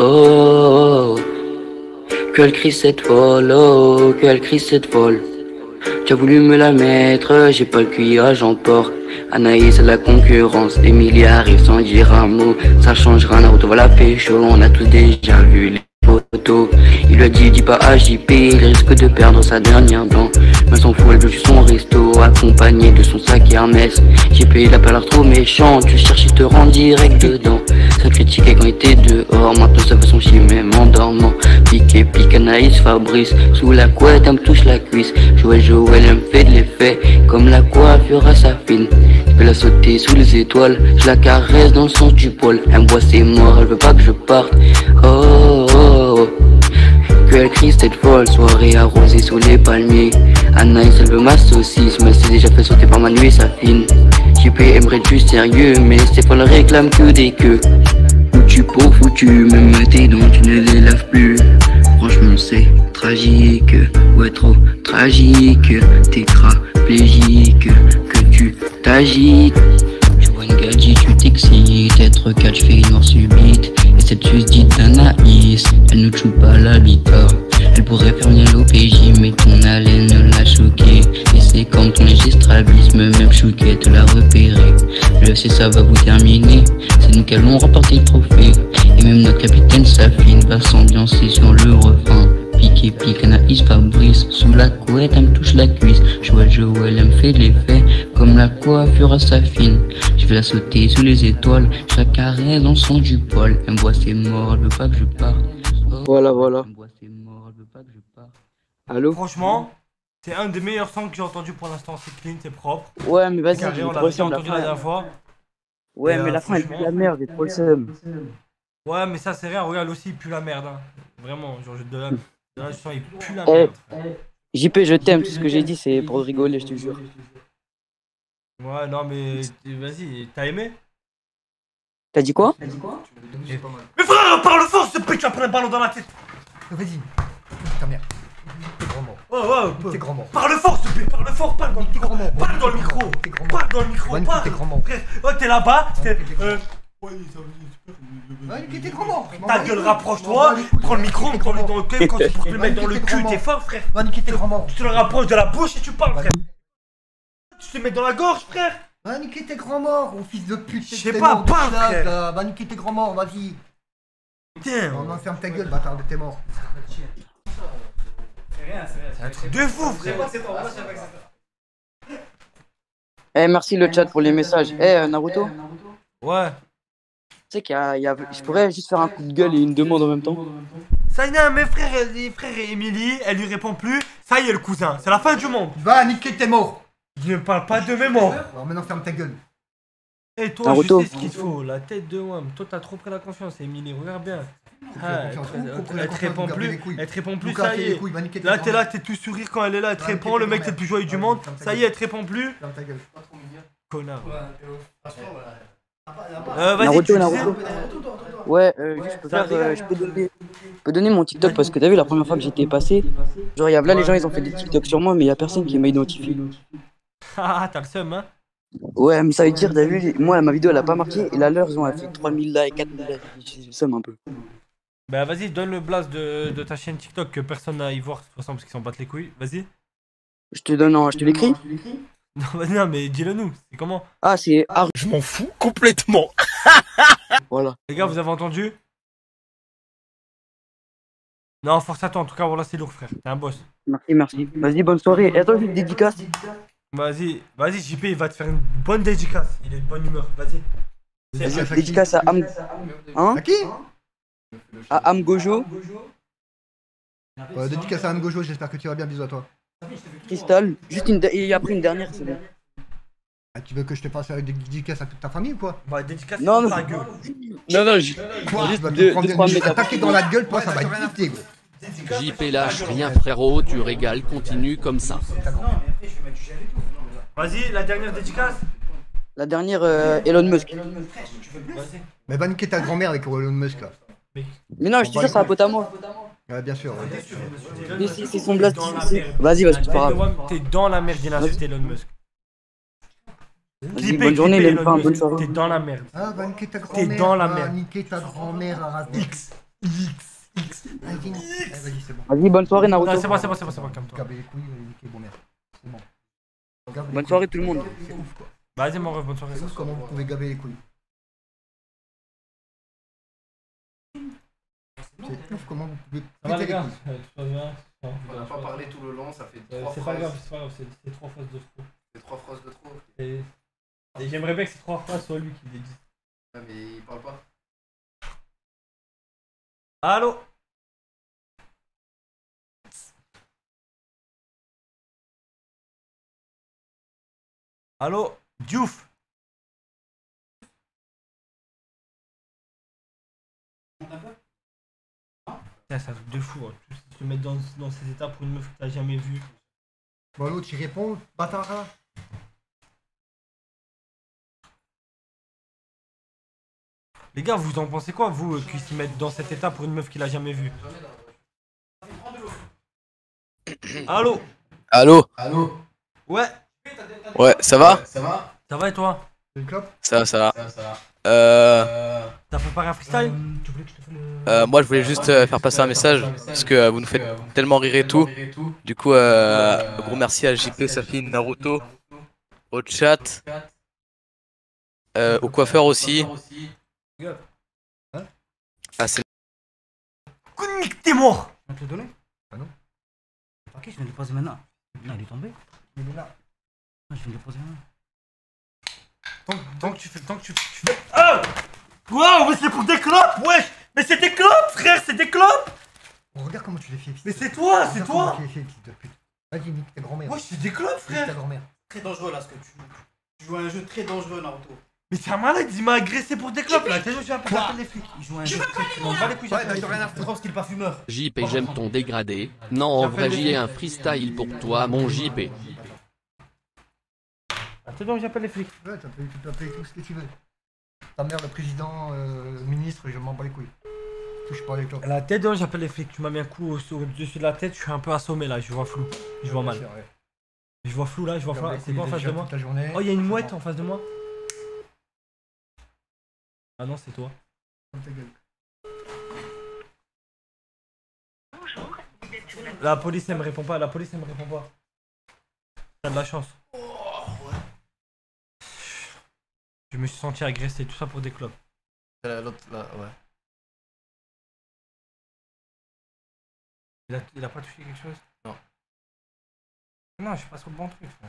Oh, oh, oh. Qu'elle crie cette folle, oh, qu'elle crie cette folle. Tu as voulu me la mettre, j'ai pas le cuillage en port. Anaïs a la concurrence, Emilie arrive sans dire un mot. Ça changera, Naruto va la pécho, on a tous déjà vu les photos. Il lui a dit, dis pas à J P, il risque de perdre sa dernière dent. Mais s'en fout, elle veut juste son resto, accompagné de son sac Hermès. J P, il a pas l'air trop méchant, tu cherches, il te rend direct dedans. Ça critiquait quand il était dehors, maintenant ça fait son chier même en dormant. Pique et pique, Anaïs Fabrice, sous la couette, elle me touche la cuisse. Joël Joël, elle me fait de l'effet, comme la coiffure à sa fine. Je vais la sauter sous les étoiles, je la caresse dans le sens du poil. Elle me boit ses morts, elle veut pas que je parte. Oh, oh, oh. Que elle crie cette folle, soirée arrosée sous les palmiers. Anaïs elle veut ma saucisse, mais c'est déjà fait sauter par ma nuit sa fine. J P aimerait du sérieux, mais ces folles réclament que des queues. Foutu pour foutu, même tes dents tu ne les laves plus. Franchement c'est tragique, ouais trop tragique. T'es craplégique, que tu t'agites. Je vois une gadget, tu t'excites. Être quatre, je fais une mort subite. Et cette susdite d'Anaïs, elle ne choue pas l'habitat. Elle pourrait faire bien l'O P J, mais ton haleine l'a choqué. Et c'est comme ton léger strabisme, même Chouquet te l'a repéré. Je sais ça va vous terminer, c'est nous qui allons remporter le trophée. Et même notre capitaine Safine va s'ambiancer sur le refrain. Pique et pique, Anaïs Fabrice, sous la couette, elle me touche la cuisse. Joël Joël, elle me fait de l'effet, comme la coiffure à sa fine. Je vais la sauter sous les étoiles, je la caresse dans le son du poil. Elle me boit ses morts, elle veut pas que je parte. Oh, voilà, voilà. Elle me boit ses morts, elle veut pas que je parte. Allô? Franchement, c'est un des meilleurs sons que j'ai entendu pour l'instant. C'est clean, c'est propre. Ouais, mais vas-y, Carré, j'ai on trop l'a le seum, la entendu la fin. dernière fois. Ouais, Et, mais euh, la fin, elle pue franchement- la merde, j'ai trop le seum. Ouais, mais ça, c'est rien. Regarde aussi, il pue la merde. Hein. Vraiment, genre, je te donne. Là, je sens, il pue la Eh, merde. J P, je t'aime, tout ce que j'ai dit, c'est pour rigoler, je te jure. Ouais, non, mais vas-y, t'as aimé? T'as dit quoi? Mais frère, parle fort, ce pute, tu vas prendre un ballon dans la tête. Vas-y. Ta mère. T'es grand mort. Ouais, ouais, T'es grand mort. Parle fort, s'il te plaît, parle fort, parle dans le micro. Parle dans le micro. Parle dans le micro, Van, parle. t'es grand mort. Frère, ouais, t'es là-bas. t'es- euh, Ouais, ça veut Van, qui t'es grand mort. Ta gueule, rapproche-toi, prends le micro, prends le dans le cul, quand tu pour te le mettre dans le cul, t'es fort, frère. Van, qui t'es grand mort. Tu te le rapproches de la bouche et tu parles, frère. Tu te le mets dans la gorge, frère. Va niquer tes grands morts, oh fils de pute. Je sais pas, parle, frère. là. Va niquer tes grands morts, vas-y. Putain. Non, non, ferme ta gueule, bâtard de tes morts. C'est un truc de fou, frère. Eh, merci le chat pour les messages. Eh, euh, Naruto? Ouais. Tu sais qu'il y a, il y a- je pourrais juste faire un coup de gueule et une demande en même temps. Ça y est, mes frères, les frères et Emily, elle lui répond plus. Ça y est, le cousin, c'est la fin du monde. Va niquer tes morts. Je ne parle pas de mes morts. Alors maintenant, ferme ta gueule. Et toi, Naruto. je sais ce qu'il te faut, la tête de Wam. Toi, t'as trop pris la confiance, Emily, regarde bien. Ah, elle, confiance, elle- trop pris la elle te confiance, répond vous gardez plus, les couilles. elle te répond plus, Vous ça cassez y les est. couilles, va niquer tes Là, t'es là, grands-mères. t'es tout sourire quand elle est là, elle te Va niquer répond, tes le mec, t'es le plus joyeux du monde. Ferme ta Ça y est, gueule. elle te répond plus. Ferme ta gueule. Connard. Euh, vas-y, Naruto, tu Naruto. disais. Ouais, euh, juste, je peux faire, euh, je peux donner, je peux donner mon TikTok parce que t'as vu la première fois que j'étais passé, genre y a là les gens ils ont fait des TikTok sur moi mais y a personne qui m'a identifié. Ah, t'as le seum, hein. Ouais, mais ça veut dire, t'as vu, moi ma vidéo elle a pas marqué et la leur ils ont fait trois mille likes, quatre mille likes, j'ai le seum un peu. Bah, vas-y, donne le blast de, de ta chaîne TikTok que personne n'a à y voir, de toute façon, parce qu'ils s'en battent les couilles. Vas-y. Je te donne, en- je te l'écris. Non, vas-y, non, mais dis-le nous, c'est comment? Ah, c'est Ar... Je m'en fous complètement. Voilà. Les gars, vous avez entendu? Non, force à toi, en tout cas, voilà, c'est lourd, frère. T'es un boss. Merci, merci. Vas-y, bonne soirée. Et attends, j'ai une dédicace. Vas-y, vas-y, J P, il va te faire une bonne dédicace. Il est de bonne humeur, vas-y. Vas-y, dédicace à Am... Hein? À qui? À Am Gojo, Euh, dédicace à Anne Gojo, j'espère que tu vas bien, bisous à toi. Crystal, juste une... et après une dernière, c'est bon. Ah, tu veux que je te fasse des dédicaces à toute ta famille ou quoi? Bah, dédicace Non, sur non. ta gueule. Non, non, je. Quoi? Juste Tu vas te deux- prendre deux, une trois une métaphores. attaquer dans la gueule, toi, ça va être quitté, gros. J P lâche rien frérot, tu régales, continue comme ça. Vas-y, la dernière dédicace. La dernière, euh, Elon Musk. Vas-y. Mais va niquer ta grand-mère avec Elon Musk là. Mais non, je te jure, c'est un pote à moi. Ouais, bien sûr. Ouais. Mais si, c'est son blast. Dans la c'est- merde. Vas-y, vas-y, c'est pas grave. T'es dans la merde d'insulter Elon Musk. Vas-y, Clipper, bonne journée, clipper les Elon femmes, Musk. bonne soirée. T'es dans la merde. Ah, va niquer ta grand-mère. T'es dans la va merde. niquer ta grand-mère à race. X. X. X. Vas-y, vas-y, c'est bon. Vas-y, bonne soirée, Naruto. Ah, c'est bon, c'est bon, c'est bon, c'est bon, calme-toi. Gaber les couilles, va niquer bon mère. C'est bon. Gaber les Bonne couilles. soirée, tout le monde. C'est ouf quoi. Vas-y, mon ref, bonne soirée. C'est ouf comment vous pouvez gaber les couilles. C'est ouf comment vous pouvez Ça va, péter les gars? couilles. Euh, tout va bien? Ça va, On n'a pas parlé tout le long, ça fait Euh, trois C'est pas phrases. grave, c'est pas grave, c'est c'est trois phrases de trop. C'est trois phrases de trop. Et, et j'aimerais bien que ces trois phrases soient lui qui les dise. Ouais, mais il parle pas. Allô? Allô? Diouf? Putain, c'est un truc de fou, hein. Tous se mettre dans, dans ces états pour une meuf que t'as jamais vue. Bon, l'autre il répond, bâtard là. Les gars, vous en pensez quoi, vous, euh, qui se mettent dans cet état pour une meuf qu'il a jamais vue? Allô? Allô? Allô? Ouais? Ouais, ça va? Ça va? Ça va et toi? Une clope? Ça va, ça va. Ça va, ça va. Euh, T'as préparé un freestyle? euh, moi, je voulais juste euh, faire passer un message parce que euh, vous nous faites tellement rire et tout. Du coup, euh, gros merci à J P, Safine, Naruto, au chat, euh, au coiffeur aussi. Ah, c'est. Nique, t'es mort! Je viens de te le donner? Ah non. Ok, je viens de le poser maintenant. Non, il est tombé. Il est là. Je viens de le poser maintenant. Tant, tant que tu fais. Tant que tu, tu fais. Ah! Wow, mais c'est pour des clopes, wesh! Mais c'est des clopes, frère, c'est des clopes! Oh, regarde comment tu les fais. Mais c'est toi, c'est Regarde toi! comment tu les fais, fils de pute. Vas-y, nique ta grand-mère. Wesh, c'est des clopes, Nique frère! ta grand-mère. Très dangereux là ce que tu joues. Tu joues à un jeu très dangereux, Naruto. Mais c'est un malade, il m'a agressé pour des clopes là, t'es sûr, je vais Quoi? appeler les flics. Il joue à un Je jeu veux très pas très les dangereux. les couilles, Ouais, j'appelle bah, les t'as rien à flics. foutre parce qu'il est pas fumeur. J P, j'aime ton dégradé. Non, en vrai, j'y ai un freestyle pour toi, mon J P. Attends, donc j'appelle les flics. Ouais, tu peux, tu peux appeler tout ce que tu veux. Ta mère, le président, euh, le ministre, je m'en bats les couilles. Touche pas les clopes. La tête, donc j'appelle les flics. Tu m'as mis un coup au- au-dessus de la tête, je suis un peu assommé là, je vois flou. Je vois mal. Je vois flou là, je vois flou. Regarde les C'est quoi en couilles face de déjà moi? toute la journée. Oh, il y a une mouette en face de moi. Ah non, c'est toi. Ta gueule. La police elle me répond pas, la police elle me répond pas. T'as de la chance. Je me suis senti agressé, tout ça pour des clopes. L'autre là, ouais. Il a, il a pas touché quelque chose? Non. Non, je suis pas sur le bon truc, frère.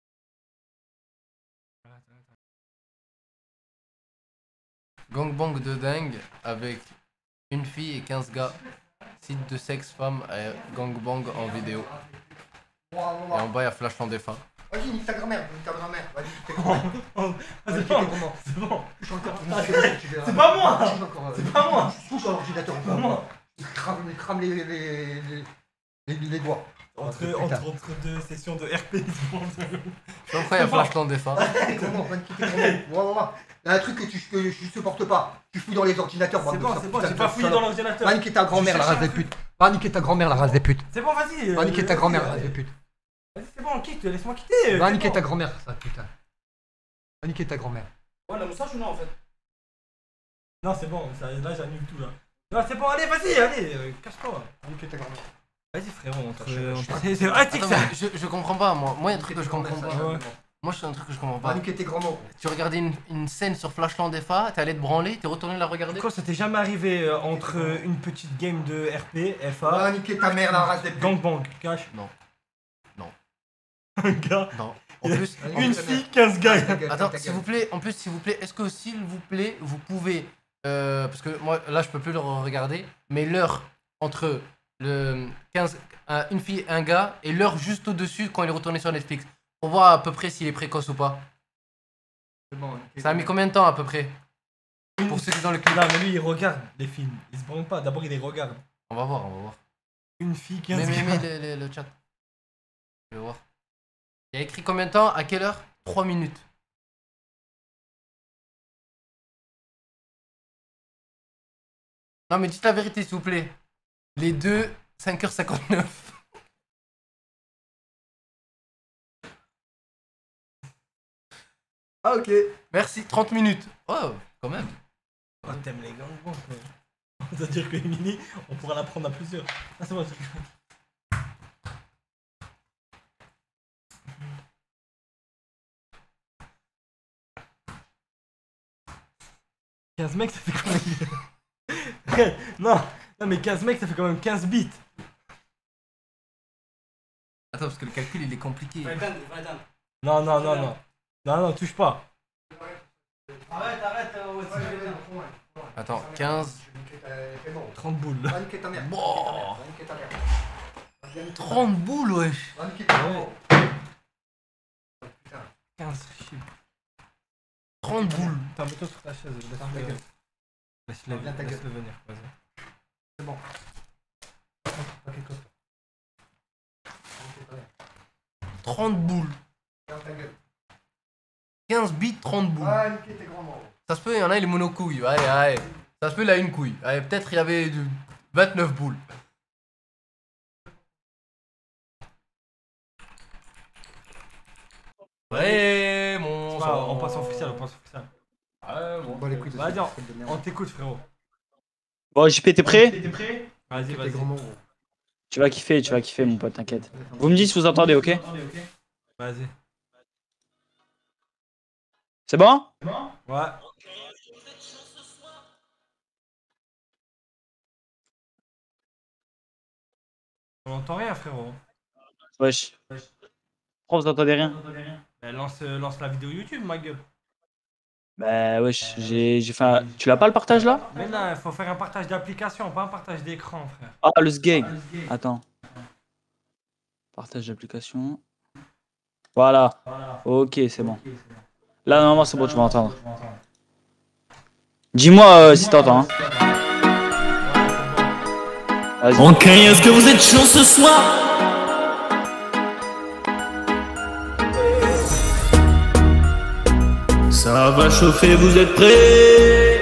Gangbang de dingue avec une fille et quinze gars. Site de sexe femme et gangbang en vidéo. Et en bas il y a Flash en défunt. Vas-y, nique ta grand-mère, nique ta grand-mère. Vas-y, nique ta grand-mère. C'est Vas-y, bon, nique ta grand-mère. c'est bon. Touche encore ton Arrête. ordinateur, tu verras. C'est pas moi. Touche encore, euh, C'est pas moi. Touche à l'ordinateur. C'est pas moi. Crame, crame les, les, les, les, les doigts. Entre, Putain. entre, entre deux sessions de R P, ils se montent. Après il y a Flash en défunt. Comment on va niquer ta grand-mère? Voilà, voilà. Il y a un truc que tu que je supporte pas. Tu fouilles dans les ordinateurs. C'est bande de bon, ça, c'est bon, putain j'ai de pas fouillé salope. dans l'ordinateur. Va niquer ta grand-mère, Je la race des cherchais un putes. Va niquer ta grand-mère, la race des putes. C'est bon, vas-y. Va niquer ta grand-mère, la race des putes. Vas-y, c'est bon, quitte, laisse-moi quitter. Va c'est niquer bon. ta grand-mère, ça, putain. Va niquer ta grand-mère. Ouais, la moustache ou non en fait? Non, c'est bon, ça, là j'annule tout là. Non, c'est bon, allez, vas-y, allez, euh, casse-toi. Va niquer ta grand-mère. Vas-y, frérot, entre. Je- je- entre- C'est c'est vrai, tu sais que Attends, ça. mais je, je comprends pas moi. Moi il y a un truc que je comprends pas. Ouais. Moi je suis un truc que je comprends Va pas. niquer tes grands mots. Tu regardais une, une scène sur Flashland F A, t'es allé te branler, t'es retourné la regarder. Quoi, ça t'est jamais arrivé euh, entre euh, une petite game de R P, F Va A, niquer ta mère, la race des putes. gangbang, cash. Non. Non. Un gars. Non. En plus, en Une plus- fille, quinze gars. Attends, s'il vous plaît, en plus, s'il vous plaît, est-ce que s'il vous plaît, vous pouvez, euh, parce que moi là je peux plus le regarder, mais l'heure entre le quinze, un- une fille, un gars, et l'heure juste au-dessus quand il est retourné sur Netflix, pour voir à peu près s'il est précoce ou pas. C'est bon. Ça a mis combien de temps à peu près? Pour ceux qui sont dans le clip. Non, mais lui, il regarde les films. Il se branle pas. D'abord, il les regarde. On va voir, on va voir. Une fille, quinze Mais, mais, gars. mais le, le, le chat. Je vais voir. Il y a écrit combien de temps? À quelle heure? trois minutes. Non, mais dites la vérité, s'il vous plaît. Les deux, cinq heures cinquante-neuf. Ah, ok. Merci. trente minutes. Oh, quand même. Oh, t'aimes les gangbangs, quoi. C'est-à-dire que Emily, on pourra la prendre à plusieurs. Ah, c'est moi, je rigole. quinze mecs, ça fait combien? Non, non, mais quinze mecs, ça fait quand même quinze bits. Attends, parce que le calcul, il est compliqué. Non, non, non, non. Non, non, touche pas. Arrête, arrête, Attends, quinze. trente boules. Bon. trente boules, wesh. quinze chiffres. trente boules. Attends, mets-toi sur ta chaise. Laisse-le laisse-le Viens, ta gueule. laisse-le venir. Vas-y. C'est bon. Ok, quoi. trente boules. quinze bits, trente boules. Ah, niquez tes grands morts. Ça se peut, il y en a, il est monocouille. Allez, allez. Ça se peut, il a une couille. Allez, peut-être il y avait de vingt-neuf boules. Ouais, mon. Ah, on passe en freestyle, on passe en freestyle. Ouais, bon. Bon, les couilles de Vas-y, suite, on, c'est de merde. on t'écoute, frérot. Bon, J P, t'es prêt? Vas-y, Tes vas-y. grands morts, gros. Tu vas kiffer, tu vas kiffer, mon pote, t'inquiète. Vous me dites si vous entendez, ok? Vas-y. C'est bon? Ouais. On n'entend rien, frérot. Wesh. Pourquoi vous entendez rien? Bah, lance, euh, lance la vidéo YouTube, ma gueule. Bah wesh, j'ai j'ai fait un... Tu l'as pas le partage là? Mais là, il faut faire un partage d'application, pas un partage d'écran, frère. Ah, le sgeg. Attends. Partage d'application. Voilà. Ok, c'est bon. Là, normalement, c'est bon, tu vas entendre. Dis-moi euh, si t'entends. Hein. Vas-y. Ok, est-ce que vous êtes chaud ce soir? Ça va chauffer, vous êtes prêts?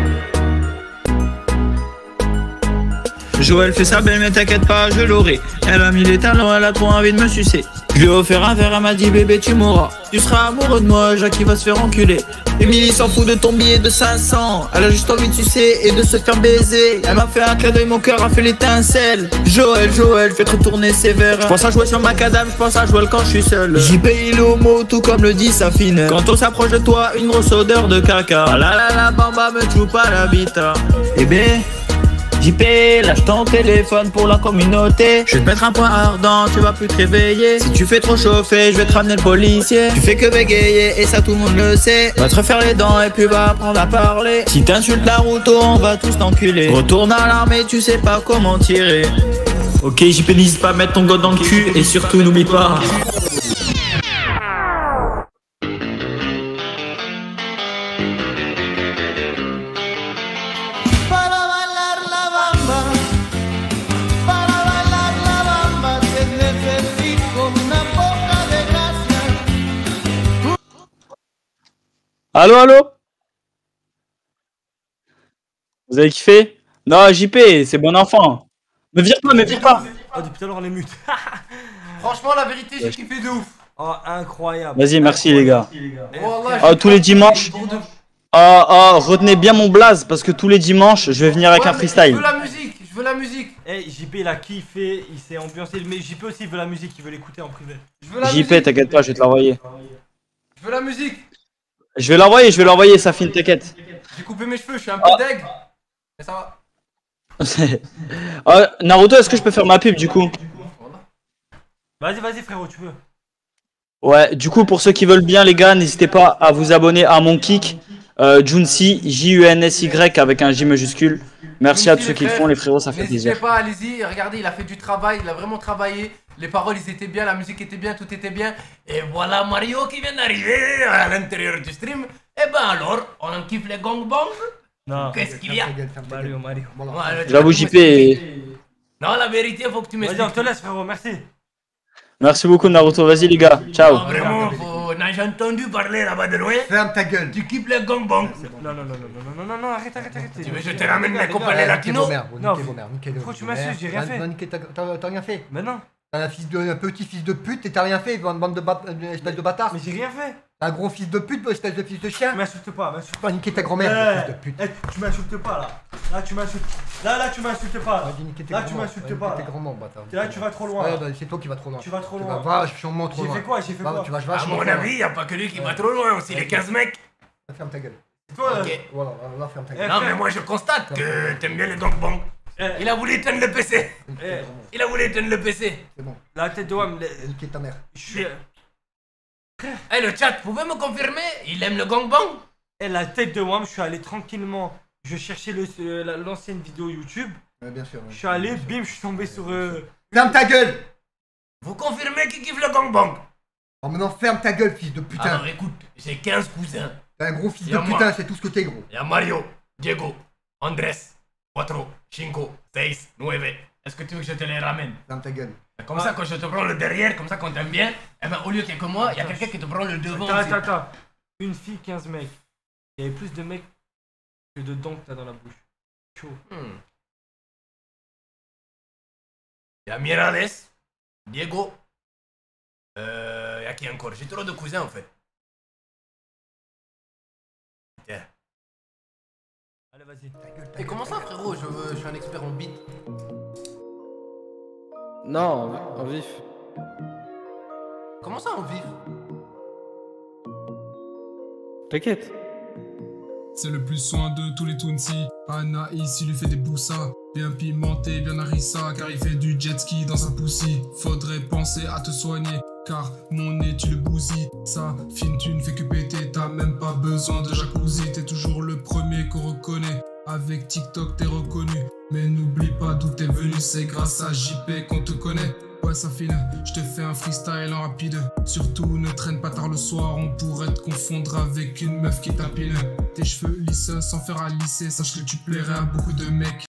Joël fait sa belle, mais t'inquiète pas, je l'aurai. Elle a mis les talons, elle a trop envie de me sucer. Je lui ai offert un verre, elle m'a dit bébé tu mourras. Tu seras amoureux de moi, Jackie va se faire enculer. Emily s'en fout de ton billet de cinq cents. Elle a juste envie de sucer et de se faire baiser. Elle m'a fait un clin d'œil, mon cœur a fait l'étincelle. Joël, Joël, fais retourner ses verres. Je pense à jouer sur macadam, je pense à jouer quand je suis seul. J P il est homo, tout comme le dit Safine. Quand on s'approche de toi, une grosse odeur de caca. Ah la la la bamba, me joue pas la bite. Eh ben J P, lâche ton téléphone pour la communauté. Je vais te mettre un point ardent, tu vas plus te réveiller. Si tu fais trop chauffer, je vais te ramener le policier. Tu fais que bégayer et ça tout le monde le sait. Va te refaire les dents et puis va apprendre à parler. Si t'insultes la route, on va tous t'enculer. Retourne à l'armée, tu sais pas comment tirer. Ok J P, n'hésite pas à mettre ton god dans le cul et surtout n'oublie pas. Allô, allô? Vous avez kiffé? Non, J P, c'est bon enfant. Me vire pas, me vire pas. Oh, depuis tout à l'heure, on est mute. Franchement, la vérité, j'ai kiffé de ouf. Oh, incroyable. Vas-y, merci les gars. Wallah, Ah, j'ai tous les pas- dimanches. Ah, ah, retenez bien mon blaze parce que tous les dimanches, je vais venir avec Ouais, un mais freestyle. Je veux la musique, je veux la musique. Eh, J P, il a kiffé, il s'est ambiancé. Mais J P aussi, il veut la musique, il veut l'écouter en privé. Je veux la J P, musique. t'inquiète pas, je vais te l'envoyer. Je veux la musique. Je vais l'envoyer, je vais l'envoyer, Safine, t'inquiète. J'ai coupé mes cheveux, je suis un peu deg. Mais ça va. Ah, Naruto, est-ce que je peux faire ma pub du coup? Vas-y, vas-y, frérot, tu veux. Ouais, du coup, pour ceux qui veulent bien, les gars, n'hésitez pas à vous abonner à mon kick. Euh, Junsi, J U N S Y avec un J majuscule. Merci à tous ceux qui le font, les frérots, ça fait N'hésitez plaisir. pas, allez-y, regardez, il a fait du travail, il a vraiment travaillé. Les paroles, ils étaient bien, la musique était bien, tout était bien. Et voilà Mario qui vient d'arriver à l'intérieur du stream. Et ben alors, on kiffe les gong-bong. Non. Qu'est-ce qu'il y a? Mario, Mario. J'avoue, J P. Non, la vérité, faut que tu m'expliques. Vas-y, on te laisse, frérot, merci. Merci beaucoup, Naruto. Vas-y, les gars. Ciao. Non, vraiment, faut... Non, j'ai entendu parler là-bas de loin. Ferme ta gueule. Tu kiffes les gong-bong. Non, non, non, non, non, non, non, non, arrête, arrête, arrête. Tu veux que je te ramène mes copains les latinos? Non, pourquoi tu m'insultes? J'ai rien fait. T'as rien fait. Mais non. T'es un, fils de, un petit fils de pute et t'as rien fait, bande de bat, espèce de bâtard. Mais j'ai rien fait. Un gros fils de pute, espèce de fils de chien. M'insulte pas, m'insulte pas. Niquer ta grand-mère, fils de pute. Eh, tu m'insultes pas là. Là, tu m'insultes. Là, là, tu m'insultes pas. Là, tu m'insultes pas. T'es grand bâtard. Là, tu vas trop loin. Ouais, bah, c'est toi qui vas trop loin. Tu vas trop loin. Va, vachement trop loin. J'ai fait quoi? J'ai fait quoi? Tu vas À vachement mon trop loin. avis, y a pas que lui qui va trop loin aussi, les quinze mecs. Ferme ta gueule. Toi, ok. Voilà, là, ferme ta gueule. Non, mais moi je constate que t'aimes bien les gong-bong. Il a voulu éteindre le P C. Il a voulu éteindre le P C. C'est bon. La tête de Wam. Niquer ta mère. Je suis. Eh, le chat, vous pouvez me confirmer? Il aime le gong-bong? Eh, la tête de Wam, je suis allé tranquillement. Je cherchais l'ancienne vidéo YouTube. Ouais, bien sûr. Je suis allé, bim, je suis tombé sur. Euh... Ferme ta gueule! Vous confirmez qu'il kiffe le gong-bong? Oh, maintenant, ferme ta gueule, fils de putain! Alors écoute, j'ai quinze cousins. T'es un gros fils de Y'a putain, moi. c'est tout ce que t'es, gros. Y'a Mario, Diego, Andrés, Cuatro, Cinco, Seis, Nueve. Est-ce que tu veux que je te les ramène? Ferme ta gueule. Comme ça, quand je te prends le derrière, comme ça, quand t'aimes bien, eh ben, au lieu qu'il y ait que moi, il y a quelqu'un qui te prend le devant. Attends, aussi. attends, attends. Une fille, quinze mecs. Il y avait plus de mecs que de dents que t'as dans la bouche. Chaud. Hmm. Y'a Mirales, Diego. Euh. Y'a qui encore? J'ai trop de cousins en fait. Tiens. Allez, vas-y. Et comment ça, frérot? Je, veux- je suis un expert en beat. Non, en vif. Comment ça en vif? T'inquiète. C'est le plus soin de tous les Toonsi. Anaïs, il lui fait des boussas. Bien pimenté, bien harissa, car il fait du jet ski dans sa poussie. Faudrait penser à te soigner, car mon nez tu le bousilles. Ça, fine, tu ne fais que péter, t'as même pas besoin de jacuzzi. T'es toujours le premier qu'on reconnaît. Avec TikTok, t'es reconnu. Mais n'oublie pas d'où t'es venu, c'est grâce à J P qu'on te connaît. Ouais, ça file, je te fais un freestyle en rapide. Surtout, ne traîne pas tard le soir, on pourrait te confondre avec une meuf qui tapine. Tes cheveux lisses sans faire à lisser, sache que tu plairais à beaucoup de mecs.